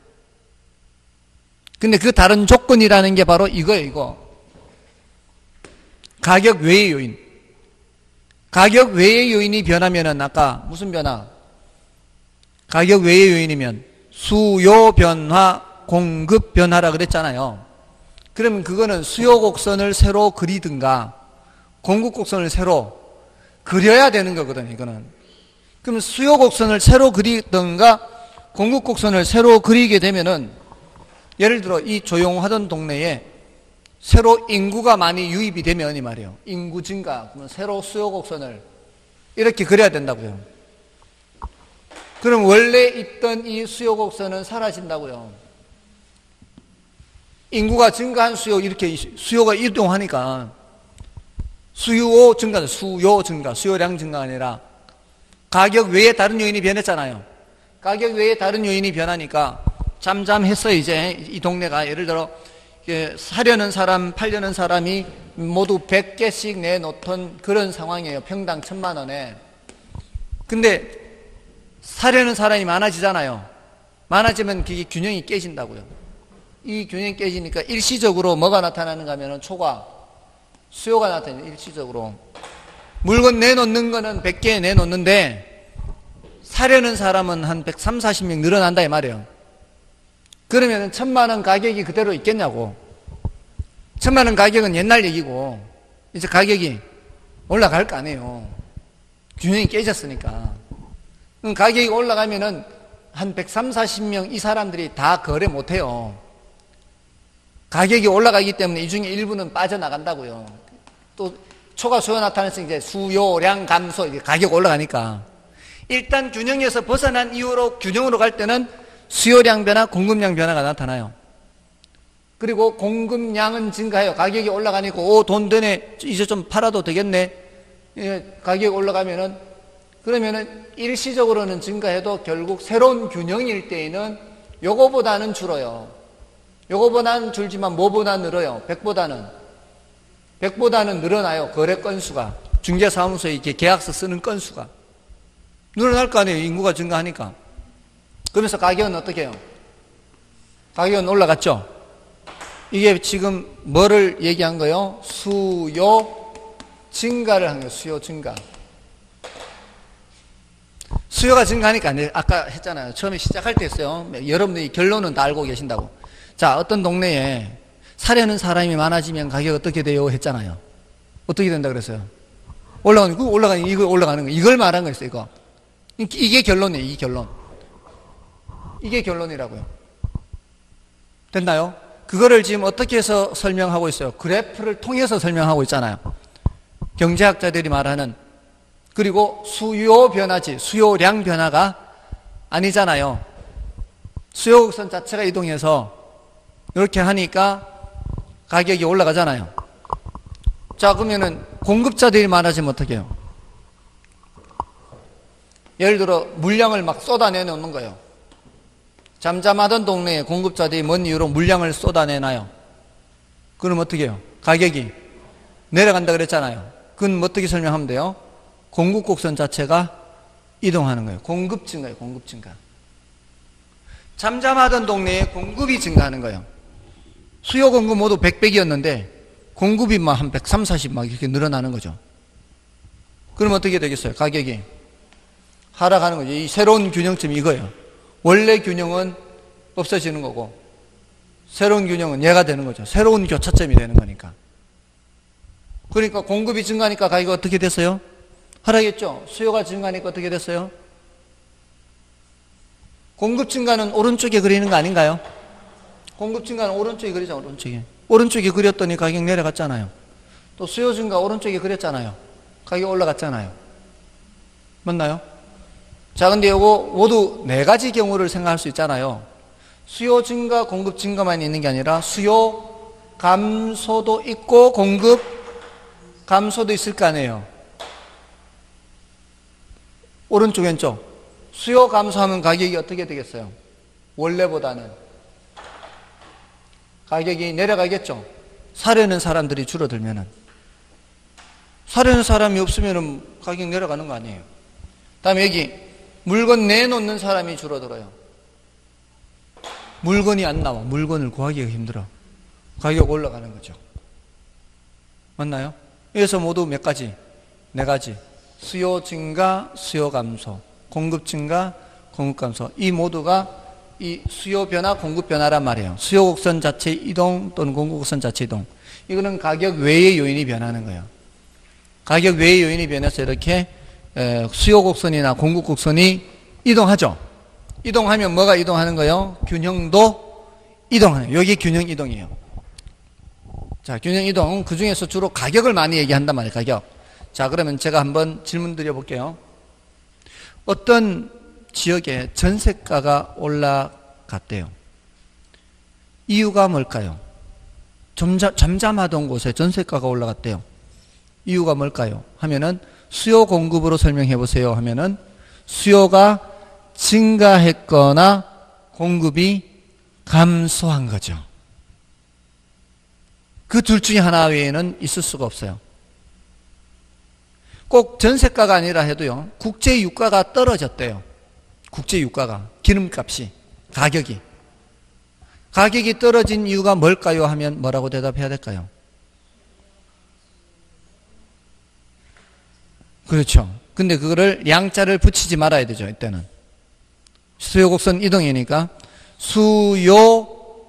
근데 그 다른 조건이라는 게 바로 이거예요, 이거. 가격 외의 요인. 가격 외의 요인이 변하면은 아까 무슨 변화? 가격 외의 요인이면 수요 변화, 공급 변화라 그랬잖아요. 그러면 그거는 수요 곡선을 새로 그리든가 공급 곡선을 새로 그려야 되는 거거든요, 이거는. 그럼 수요 곡선을 새로 그리든가 공급 곡선을 새로 그리게 되면은 예를 들어 이 조용하던 동네에 새로 인구가 많이 유입이 되면 이 말이에요. 인구 증가, 그러면 새로 수요 곡선을 이렇게 그려야 된다고요. 그럼 원래 있던 이 수요 곡선은 사라진다고요. 인구가 증가한 수요, 이렇게 수요가 이동하니까 수요 증가, 수요량 증가가 아니라 가격 외에 다른 요인이 변했잖아요. 가격 외에 다른 요인이 변하니까 잠잠했어요. 이제 이 동네가 예를 들어 사려는 사람, 팔려는 사람이 모두 100개씩 내놓던 그런 상황이에요. 평당 1,000만 원에. 근데 사려는 사람이 많아지잖아요. 많아지면 그게 균형이 깨진다고요. 이 균형이 깨지니까 일시적으로 뭐가 나타나는가 하면 초과 수요가 나타나요. 일시적으로. 물건 내놓는 거는 100개 내놓는데 사려는 사람은 한 130, 40명 늘어난다 이 말이에요. 그러면 1,000만 원 가격이 그대로 있겠냐고. 1,000만 원 가격은 옛날 얘기고 이제 가격이 올라갈 거 아니에요. 균형이 깨졌으니까. 그럼 가격이 올라가면은 한 130, 40명 이 사람들이 다 거래 못해요. 가격이 올라가기 때문에 이 중에 일부는 빠져나간다고요. 또 초과 수요 나타나서 이제 수요량 감소, 이게 가격 올라가니까. 일단 균형에서 벗어난 이후로 균형으로 갈 때는 수요량 변화, 공급량 변화가 나타나요. 그리고 공급량은 증가해요. 가격이 올라가니까 돈 되네, 이제 좀 팔아도 되겠네. 예, 가격이 올라가면은 그러면은 일시적으로는 증가해도 결국 새로운 균형일 때에는 요거보다는 줄어요. 요거보다는 줄지만 뭐보다 늘어요? 100보다는 늘어나요. 거래 건수가. 중개사무소에 이렇게 계약서 쓰는 건수가. 늘어날 거 아니에요. 인구가 증가하니까. 그러면서 가격은 어떻게 해요? 가격은 올라갔죠? 이게 지금 뭐를 얘기한 거예요? 수요 증가를 한 거예요. 수요 증가. 수요가 증가하니까, 아까 했잖아요. 처음에 시작할 때 했어요. 여러분들이 결론은 다 알고 계신다고. 자, 어떤 동네에 사려는 사람이 많아지면 가격 어떻게 돼요? 했잖아요. 어떻게 된다 그랬어요? 이거 올라가는 거. 이걸 말한 거였어요, 이거. 이게 결론이에요, 이 결론. 이게 결론이라고요. 됐나요? 그거를 지금 어떻게 해서 설명하고 있어요? 그래프를 통해서 설명하고 있잖아요. 경제학자들이 말하는, 그리고 수요 변화지, 수요량 변화가 아니잖아요. 수요곡선 자체가 이동해서 이렇게 하니까 가격이 올라가잖아요. 자, 그러면은 공급자들이 많아지면 어떻게 해요? 예를 들어 물량을 막 쏟아내 놓는 거예요. 잠잠하던 동네에 공급자들이 뭔 이유로 물량을 쏟아내나요? 그럼 어떻게 해요? 가격이 내려간다 그랬잖아요. 그건 어떻게 설명하면 돼요? 공급곡선 자체가 이동하는 거예요. 공급 증가예요. 공급 증가. 잠잠하던 동네에 공급이 증가하는 거예요. 수요 공급 모두 100이었는데 공급이 막 한 130, 40 막 이렇게 늘어나는 거죠. 그럼 어떻게 되겠어요? 가격이 하락하는 거죠. 이 새로운 균형점이 이거예요. 원래 균형은 없어지는 거고 새로운 균형은 얘가 되는 거죠. 새로운 교차점이 되는 거니까. 그러니까 공급이 증가하니까 가격이 어떻게 됐어요? 하락했죠. 수요가 증가하니까 어떻게 됐어요? 공급 증가는 오른쪽에 그리는 거 아닌가요? 공급 증가는 오른쪽에 그리죠. 오른쪽에 그렸더니 가격 내려갔잖아요. 또 수요 증가 오른쪽에 그렸잖아요. 가격 올라갔잖아요. 맞나요? 자, 근데 요거 모두 네 가지 경우를 생각할 수 있잖아요. 수요 증가, 공급 증가만 있는 게 아니라 수요 감소도 있고 공급 감소도 있을 거 아니에요. 오른쪽 왼쪽. 수요 감소하면 가격이 어떻게 되겠어요? 원래보다는 가격이 내려가겠죠. 사려는 사람들이 줄어들면은. 사려는 사람이 없으면은 가격 내려가는 거 아니에요. 다음에 여기 물건 내놓는 사람이 줄어들어요. 물건이 안 나와. 물건을 구하기가 힘들어. 가격 올라가는 거죠. 맞나요? 그래서 모두 몇 가지? 네 가지. 수요 증가, 수요 감소. 공급 증가, 공급 감소. 이 모두가 이 수요 변화, 공급 변화란 말이에요. 수요 곡선 자체 이동 또는 공급 곡선 자체 이동. 이거는 가격 외의 요인이 변하는 거예요. 가격 외의 요인이 변해서 이렇게 수요 곡선이나 공급 곡선이 이동하죠. 이동하면 뭐가 이동하는 거예요? 균형도 이동하는 거예요. 여기 균형 이동이에요. 자, 균형 이동. 그 중에서 주로 가격을 많이 얘기한단 말이에요. 가격. 자, 그러면 제가 한번 질문 드려볼게요. 어떤 지역에 전세가가 올라갔대요. 이유가 뭘까요? 잠잠하던 곳에 전세가가 올라갔대요. 이유가 뭘까요? 하면은 수요 공급으로 설명해 보세요 하면은 수요가 증가했거나 공급이 감소한 거죠. 그 둘 중에 하나 외에는 있을 수가 없어요. 꼭 전세가가 아니라 해도요. 국제 유가가 떨어졌대요. 국제 유가가, 기름값이, 가격이 떨어진 이유가 뭘까요? 하면 뭐라고 대답해야 될까요? 그렇죠. 근데 그거를 양자를 붙이지 말아야 되죠. 이때는 수요 곡선 이동이니까 수요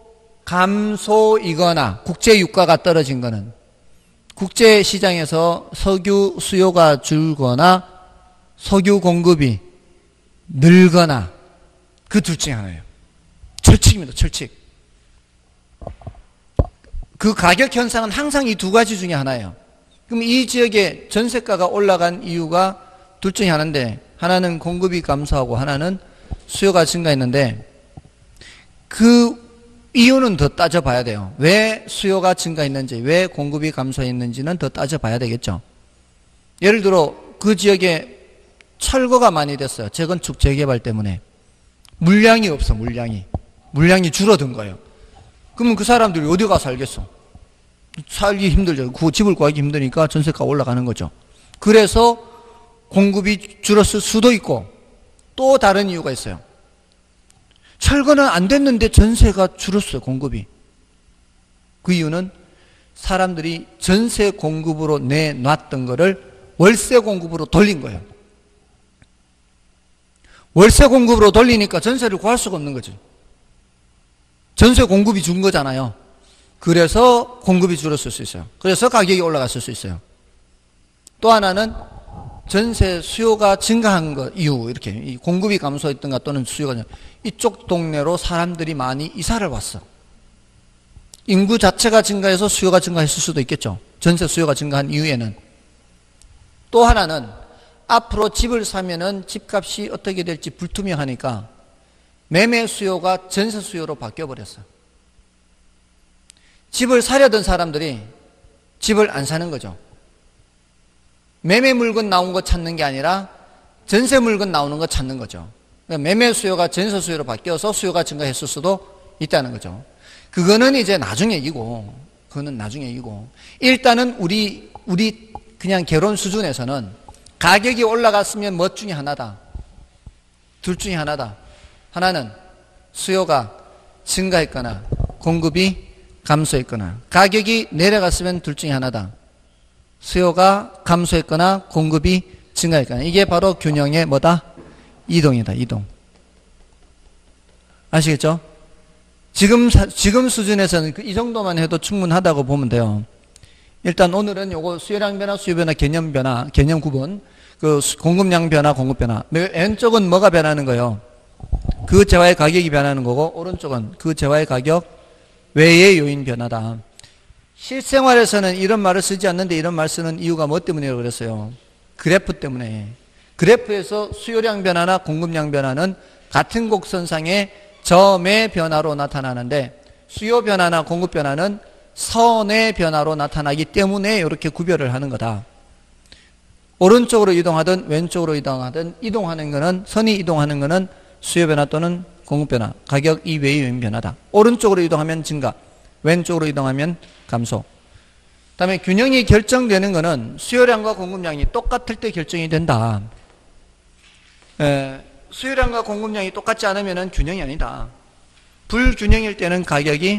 감소이거나 국제 유가가 떨어진 거는 국제 시장에서 석유 수요가 줄거나 석유 공급이 늘거나 그 둘 중에 하나예요. 철칙입니다. 철칙. 그 가격 현상은 항상 이 두 가지 중에 하나예요. 그럼 이 지역에 전세가가 올라간 이유가 둘 중에 하나인데 하나는 공급이 감소하고 하나는 수요가 증가했는데 그 이유는 더 따져봐야 돼요. 왜 수요가 증가했는지 왜 공급이 감소했는지는 더 따져봐야 되겠죠. 예를 들어 그 지역에 철거가 많이 됐어요. 재건축 재개발 때문에 물량이 없어. 물량이 줄어든 거예요. 그러면 그 사람들이 어디 가서 살겠어? 살기 힘들죠. 집을 구하기 힘드니까 전세가 올라가는 거죠. 그래서 공급이 줄었을 수도 있고 또 다른 이유가 있어요. 철거는 안 됐는데 전세가 줄었어요. 공급이. 그 이유는 사람들이 전세 공급으로 내놨던 거를 월세 공급으로 돌린 거예요. 월세 공급으로 돌리니까 전세를 구할 수가 없는 거죠. 전세 공급이 준 거잖아요. 그래서 공급이 줄었을 수 있어요. 그래서 가격이 올라갔을 수 있어요. 또 하나는 전세 수요가 증가한 것 이후 이렇게 공급이 감소했던가 또는 수요가 이쪽 동네로 사람들이 많이 이사를 왔어. 인구 자체가 증가해서 수요가 증가했을 수도 있겠죠. 전세 수요가 증가한 이후에는. 또 하나는 앞으로 집을 사면은 집값이 어떻게 될지 불투명하니까 매매 수요가 전세 수요로 바뀌어 버렸어요. 집을 사려던 사람들이 집을 안 사는 거죠. 매매 물건 나온 거 찾는 게 아니라 전세 물건 나오는 거 찾는 거죠. 그러니까 매매 수요가 전세 수요로 바뀌어서 수요가 증가했을 수도 있다는 거죠. 그거는 이제 나중에 이고, 그거는 나중에 이고. 일단은 우리 그냥 결혼 수준에서는 가격이 올라갔으면 뭐 중에 하나다. 둘 중에 하나다. 하나는 수요가 증가했거나 공급이 감소했거나, 가격이 내려갔으면 둘 중에 하나다. 수요가 감소했거나 공급이 증가했거나. 이게 바로 균형의 뭐다? 이동이다. 이동. 아시겠죠? 지금 수준에서는 이 정도만 해도 충분하다고 보면 돼요. 일단 오늘은 요거 수요량 변화, 수요 변화, 개념 변화, 개념 구분, 그 공급량 변화, 공급 변화. 왼쪽은 뭐가 변하는 거예요? 그 재화의 가격이 변하는 거고, 오른쪽은 그 재화의 가격 외의 요인 변화다. 실생활에서는 이런 말을 쓰지 않는데 이런 말 쓰는 이유가 뭐 때문이라고 그랬어요? 그래프 때문에. 그래프에서 수요량 변화나 공급량 변화는 같은 곡선상의 점의 변화로 나타나는데, 수요 변화나 공급 변화는 선의 변화로 나타나기 때문에 이렇게 구별을 하는 거다. 오른쪽으로 이동하든 왼쪽으로 이동하든 이동하는 거는, 선이 이동하는 거는 수요 변화 또는 공급 변화, 가격 이외의 요인 변화다. 오른쪽으로 이동하면 증가, 왼쪽으로 이동하면 감소. 다음에 균형이 결정되는 거는 수요량과 공급량이 똑같을 때 결정이 된다. 수요량과 공급량이 똑같지 않으면 균형이 아니다. 불균형일 때는 가격이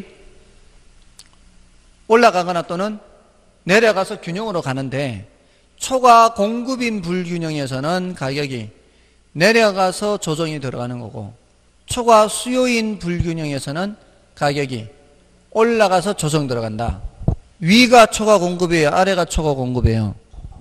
올라가거나 또는 내려가서 균형으로 가는데, 초과 공급인 불균형에서는 가격이 내려가서 조정이 들어가는 거고, 초과 수요인 불균형에서는 가격이 올라가서 조정 들어간다. 위가 초과 공급이에요? 아래가 초과 공급이에요?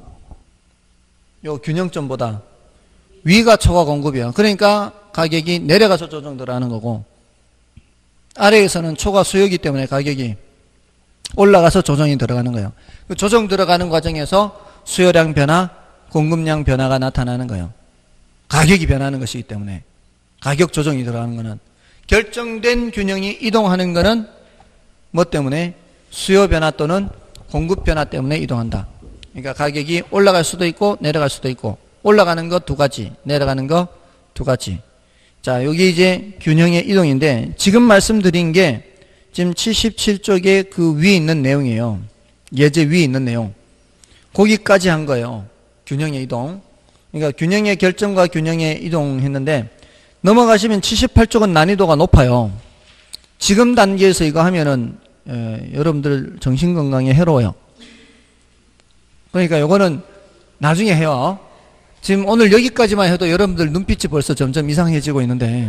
요 균형점보다 위가 초과 공급이에요. 그러니까 가격이 내려가서 조정 들어가는 거고, 아래에서는 초과 수요이기 때문에 가격이 올라가서 조정이 들어가는 거예요. 그 조정 들어가는 과정에서 수요량 변화, 공급량 변화가 나타나는 거예요. 가격이 변하는 것이기 때문에. 가격 조정이 들어가는 거는, 결정된 균형이 이동하는 거는 뭐 때문에? 수요 변화 또는 공급 변화 때문에 이동한다. 그러니까 가격이 올라갈 수도 있고 내려갈 수도 있고, 올라가는 거 두 가지, 내려가는 거 두 가지. 자, 여기 이제 균형의 이동인데, 지금 말씀드린 게 지금 77쪽에 그 위에 있는 내용이에요. 예제 위에 있는 내용. 거기까지 한 거예요. 균형의 이동. 그러니까 균형의 결정과 균형의 이동 했는데, 넘어가시면 78쪽은 난이도가 높아요. 지금 단계에서 이거 하면은 여러분들 정신건강에 해로워요. 그러니까 요거는 나중에 해요. 지금 오늘 여기까지만 해도 여러분들 눈빛이 벌써 점점 이상해지고 있는데,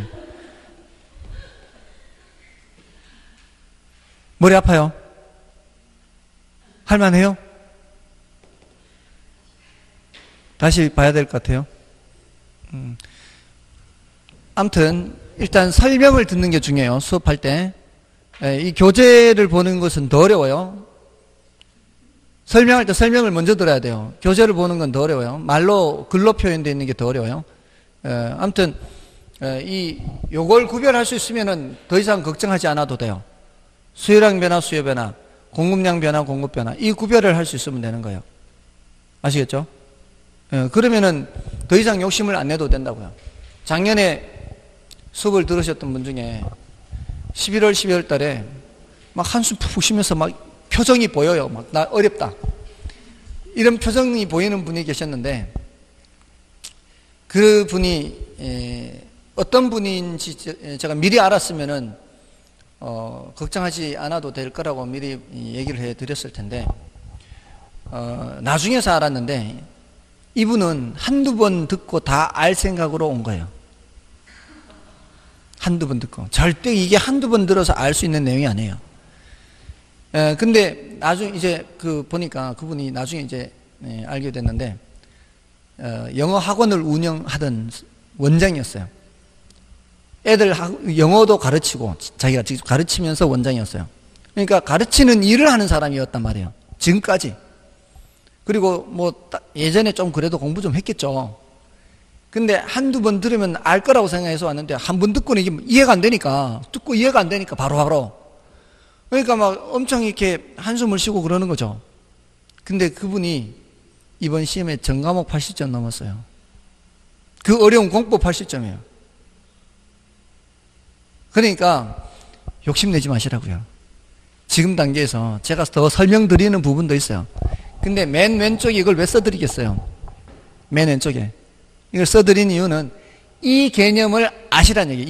머리 아파요? 할만해요? 다시 봐야 될 것 같아요. 아무튼 일단 설명을 듣는 게 중요해요. 수업할 때. 이 교재를 보는 것은 더 어려워요. 설명할 때 설명을 먼저 들어야 돼요. 교재를 보는 건 더 어려워요. 말로, 글로 표현되어 있는 게 더 어려워요. 아무튼 요걸 구별할 수 있으면은 더 이상 걱정하지 않아도 돼요. 수요량 변화, 수요 변화, 공급량 변화, 공급 변화, 이 구별을 할 수 있으면 되는 거예요. 아시겠죠? 그러면은 더 이상 욕심을 안 내도 된다고요. 작년에 수업을 들으셨던 분 중에 11월, 12월 달에 막 한숨 푹 쉬면서 막 표정이 보여요. 막 나 어렵다. 이런 표정이 보이는 분이 계셨는데, 그 분이 어떤 분인지 제가 미리 알았으면은 걱정하지 않아도 될 거라고 미리 얘기를 해 드렸을 텐데, 나중에서 알았는데 이분은 한두 번 듣고 다 알 생각으로 온 거예요. 한두 번 듣고. 절대 이게 한두 번 들어서 알 수 있는 내용이 아니에요. 근데 나중에 이제 보니까 그분이 나중에 이제 알게 됐는데, 영어 학원을 운영하던 원장이었어요. 애들 영어도 가르치고 자기가 직접 가르치면서 원장이었어요. 그러니까 가르치는 일을 하는 사람이었단 말이에요. 지금까지. 그리고 뭐 예전에 좀 그래도 공부 좀 했겠죠. 근데 한두 번 들으면 알 거라고 생각해서 왔는데 한 번 듣고는 이게 이해가 안 되니까, 듣고 이해가 안 되니까 바로. 그러니까 막 엄청 이렇게 한숨을 쉬고 그러는 거죠. 근데 그분이 이번 시험에 전과목 80점 넘었어요. 그 어려운 공법 80점이에요. 그러니까 욕심내지 마시라고요. 지금 단계에서 제가 더 설명드리는 부분도 있어요. 근데 맨 왼쪽에 이걸 왜 써드리겠어요? 맨 왼쪽에 이걸 써드린 이유는 이 개념을 아시라는 얘기예요.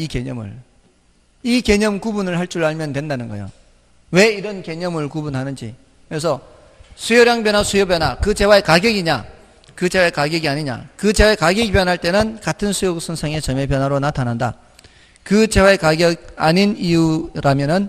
이 개념 구분을 할 줄 알면 된다는 거예요. 왜 이런 개념을 구분하는지. 그래서 수요량 변화, 수요 변화, 그 재화의 가격이냐, 그 재화의 가격이 아니냐. 그 재화의 가격이 변할 때는 같은 수요 곡선상의 점의 변화로 나타난다. 그 재화의 가격 아닌 이유라면은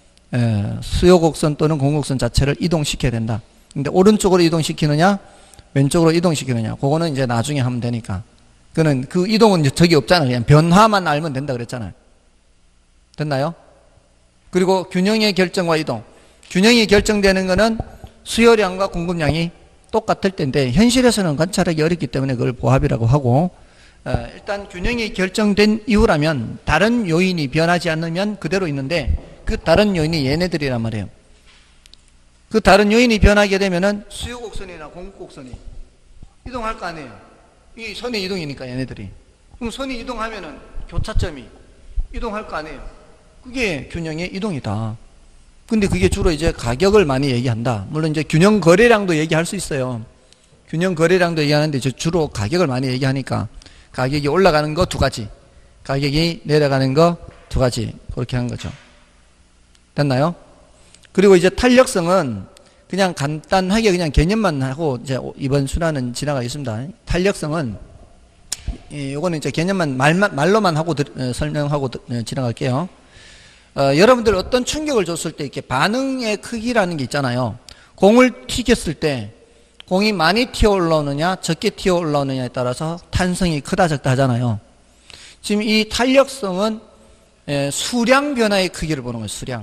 수요 곡선 또는 공곡선 자체를 이동시켜야 된다. 근데 오른쪽으로 이동시키느냐, 왼쪽으로 이동시키느냐, 그거는 이제 나중에 하면 되니까. 그 이동은 저기 없잖아요. 그냥 변화만 알면 된다 그랬잖아요. 됐나요? 그리고 균형의 결정과 이동. 균형이 결정되는 거는 수요량과 공급량이 똑같을 텐데, 현실에서는 관찰하기 어렵기 때문에 그걸 보합이라고 하고, 일단 균형이 결정된 이후라면 다른 요인이 변하지 않으면 그대로 있는데, 그 다른 요인이 얘네들이란 말이에요. 그 다른 요인이 변하게 되면은 수요 곡선이나 공급 곡선이 이동할 거 아니에요. 이 선의 이동이니까 얘네들이. 그럼 선이 이동하면은 교차점이 이동할 거 아니에요. 그게 균형의 이동이다. 근데 그게 주로 이제 가격을 많이 얘기한다. 물론 이제 균형 거래량도 얘기할 수 있어요. 균형 거래량도 얘기하는데 주로 가격을 많이 얘기하니까 가격이 올라가는 거 두 가지, 가격이 내려가는 거 두 가지, 그렇게 한 거죠. 됐나요? 그리고 이제 탄력성은 그냥 간단하게 그냥 개념만 하고 이제 이번 순환은 지나가겠습니다. 탄력성은 요거는 이제 개념만 말로만 하고 설명하고 지나갈게요. 여러분들 어떤 충격을 줬을 때 이렇게 반응의 크기라는 게 있잖아요. 공을 튀겼을 때 공이 많이 튀어 올라오느냐 적게 튀어 올라오느냐에 따라서 탄성이 크다 적다 하잖아요. 지금 이 탄력성은 수량 변화의 크기를 보는 거예요.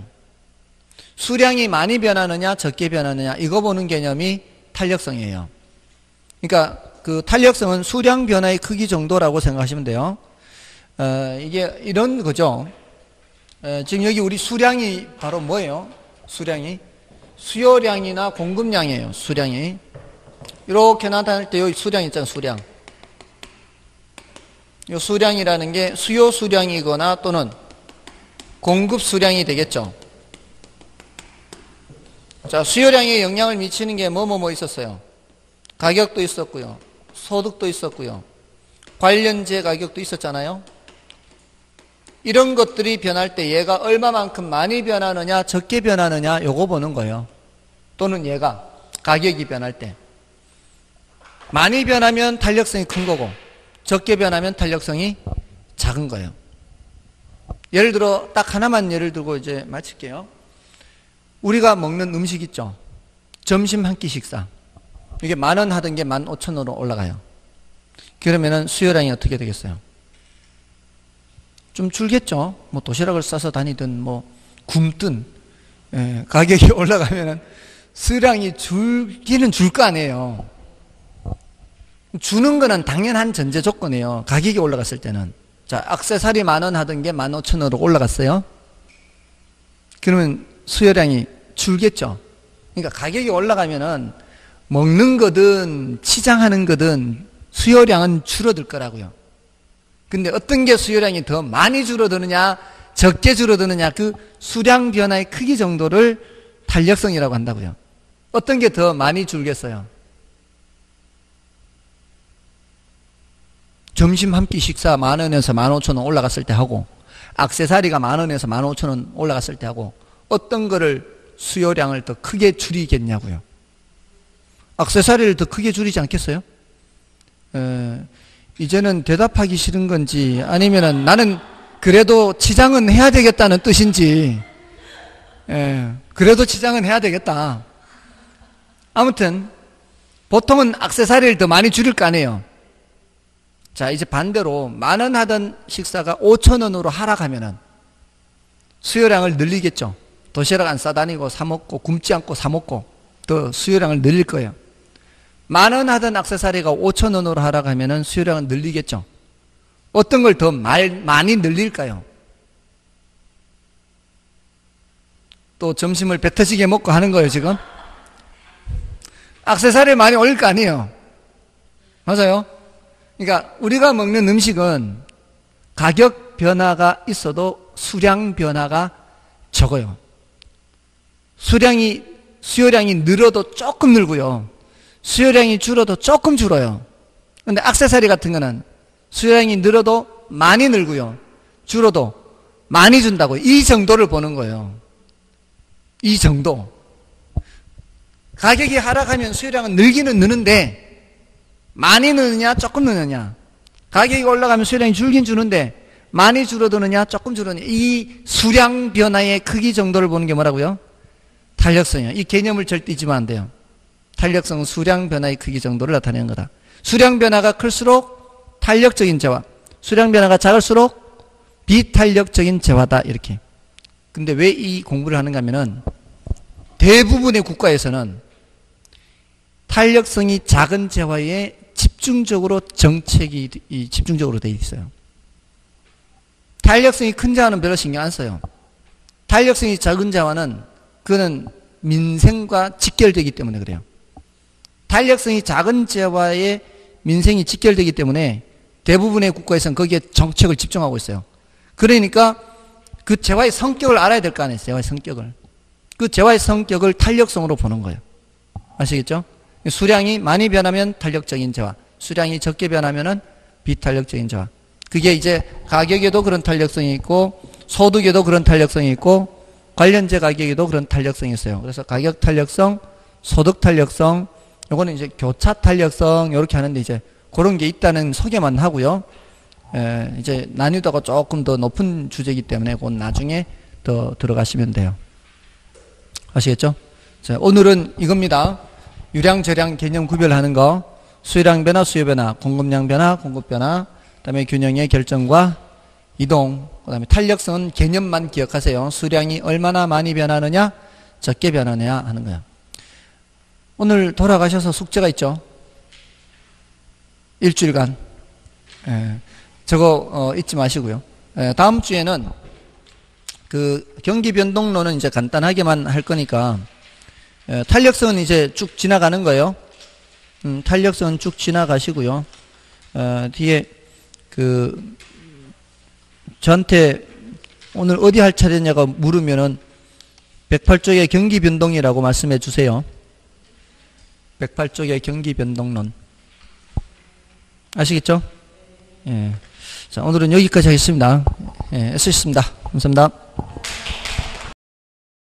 수량이 많이 변하느냐 적게 변하느냐 이거 보는 개념이 탄력성이에요. 그러니까 그 탄력성은 수량 변화의 크기 정도라고 생각하시면 돼요. 이게 이런 거죠. 지금 여기 우리 수량이 바로 뭐예요? 수량이 수요량이나 공급량이에요. 수량이 이렇게 나타날 때 여기 수량 있잖아요. 수량. 이 수량이라는 게 수요 수량이거나 또는 공급 수량이 되겠죠. 자, 수요량에 영향을 미치는 게 뭐 있었어요? 가격도 있었고요. 소득도 있었고요. 관련제 가격도 있었잖아요. 이런 것들이 변할 때 얘가 얼마만큼 많이 변하느냐 적게 변하느냐 요거 보는 거예요. 또는 얘가 가격이 변할 때 많이 변하면 탄력성이 큰 거고 적게 변하면 탄력성이 작은 거예요. 예를 들어 딱 하나만 예를 들고 이제 마칠게요. 우리가 먹는 음식 있죠. 점심 한 끼 식사. 이게 10,000원 하던 게 15,000원으로 올라가요. 그러면은 수요량이 어떻게 되겠어요? 좀 줄겠죠. 뭐 도시락을 싸서 다니든 뭐 굶든 가격이 올라가면은 수요량이 줄기는 줄 거 아니에요. 주는 거는 당연한 전제 조건이에요. 가격이 올라갔을 때는. 자, 액세서리 10,000원 하던 게 15,000원으로 올라갔어요. 그러면 수요량이 줄겠죠. 그러니까 가격이 올라가면은 먹는 거든 치장하는 거든 수요량은 줄어들 거라고요. 근데 어떤 게 수요량이 더 많이 줄어드느냐 적게 줄어드느냐 그 수량 변화의 크기 정도를 탄력성이라고 한다고요. 어떤 게 더 많이 줄겠어요? 점심 한 끼 식사 10,000원에서 15,000원 올라갔을 때 하고 액세서리가 10,000원에서 15,000원 올라갔을 때 하고 어떤 거를 수요량을 더 크게 줄이겠냐고요. 액세서리를 더 크게 줄이지 않겠어요? 이제는 대답하기 싫은 건지 아니면은 나는 그래도 치장은 해야 되겠다는 뜻인지, 그래도 치장은 해야 되겠다. 아무튼 보통은 액세서리를 더 많이 줄일 거 아니에요. 자, 이제 반대로 10,000원 하던 식사가 5,000원으로 하락하면은 수요량을 늘리겠죠. 도시락 안 싸다니고 사먹고 굶지 않고 사먹고 더 수요량을 늘릴 거예요. 10,000원 하던 액세서리가 5,000원으로 하락하면은 수요량을 늘리겠죠. 어떤 걸 더 많이 늘릴까요? 또 점심을 배 터지게 먹고 하는 거예요, 지금? 액세서리 많이 올릴 거 아니에요. 맞아요? 그러니까 우리가 먹는 음식은 가격 변화가 있어도 수량 변화가 적어요. 수요량이 늘어도 조금 늘고요. 수요량이 줄어도 조금 줄어요. 근데 액세서리 같은 거는 수요량이 늘어도 많이 늘고요. 줄어도 많이 준다고. 이 정도를 보는 거예요. 이 정도. 가격이 하락하면 수요량은 늘기는 느는데 많이 느느냐 조금 느느냐. 가격이 올라가면 수요량이 줄긴 주는데 많이 줄어드느냐 조금 줄어드느냐. 이 수량 변화의 크기 정도를 보는 게 뭐라고요? 탄력성이요. 이 개념을 절대 잊으면 안 돼요. 탄력성은 수량 변화의 크기 정도를 나타내는 거다. 수량 변화가 클수록 탄력적인 재화, 수량 변화가 작을수록 비탄력적인 재화다. 이렇게. 근데 왜 이 공부를 하는가 하면은 대부분의 국가에서는 탄력성이 작은 재화에 집중적으로 정책이 집중적으로 되어 있어요. 탄력성이 큰 재화는 별로 신경 안 써요. 탄력성이 작은 재화는 그거는 민생과 직결되기 때문에 그래요. 탄력성이 작은 재화에 민생이 직결되기 때문에 대부분의 국가에서는 거기에 정책을 집중하고 있어요. 그러니까 그 재화의 성격을 알아야 될 거 아니에요. 재화의 성격을. 그 재화의 성격을 탄력성으로 보는 거예요. 아시겠죠? 수량이 많이 변하면 탄력적인 재화, 수량이 적게 변하면은 비탄력적인 재화. 그게 이제 가격에도 그런 탄력성이 있고 소득에도 그런 탄력성이 있고 관련재 가격에도 그런 탄력성이 있어요. 그래서 가격 탄력성, 소득 탄력성, 요거는 이제 교차 탄력성 이렇게 하는데 이제 그런 게 있다는 소개만 하고요. 이제 난이도가 조금 더 높은 주제이기 때문에 그건 나중에 더 들어가시면 돼요. 아시겠죠? 자, 오늘은 이겁니다. 유량, 저량 개념 구별하는 거, 수요량 변화, 수요 변화, 공급량 변화, 공급 변화, 그다음에 균형의 결정과 이동, 그다음에 탄력성은 개념만 기억하세요. 수량이 얼마나 많이 변하느냐, 적게 변하느냐 하는 거야. 오늘 돌아가셔서 숙제가 있죠. 일주일간. 저거 잊지 마시고요. 다음 주에는 그 경기 변동론은 이제 간단하게만 할 거니까 탄력성은 이제 쭉 지나가는 거예요. 탄력성은 쭉 지나가시고요. 뒤에 그 저한테 오늘 어디 할 차례냐고 물으면은 108쪽의 경기 변동이라고 말씀해 주세요. 108쪽의 경기 변동론. 아시겠죠? 예. 자, 오늘은 여기까지 하겠습니다. 예, 애쓰셨습니다. 감사합니다.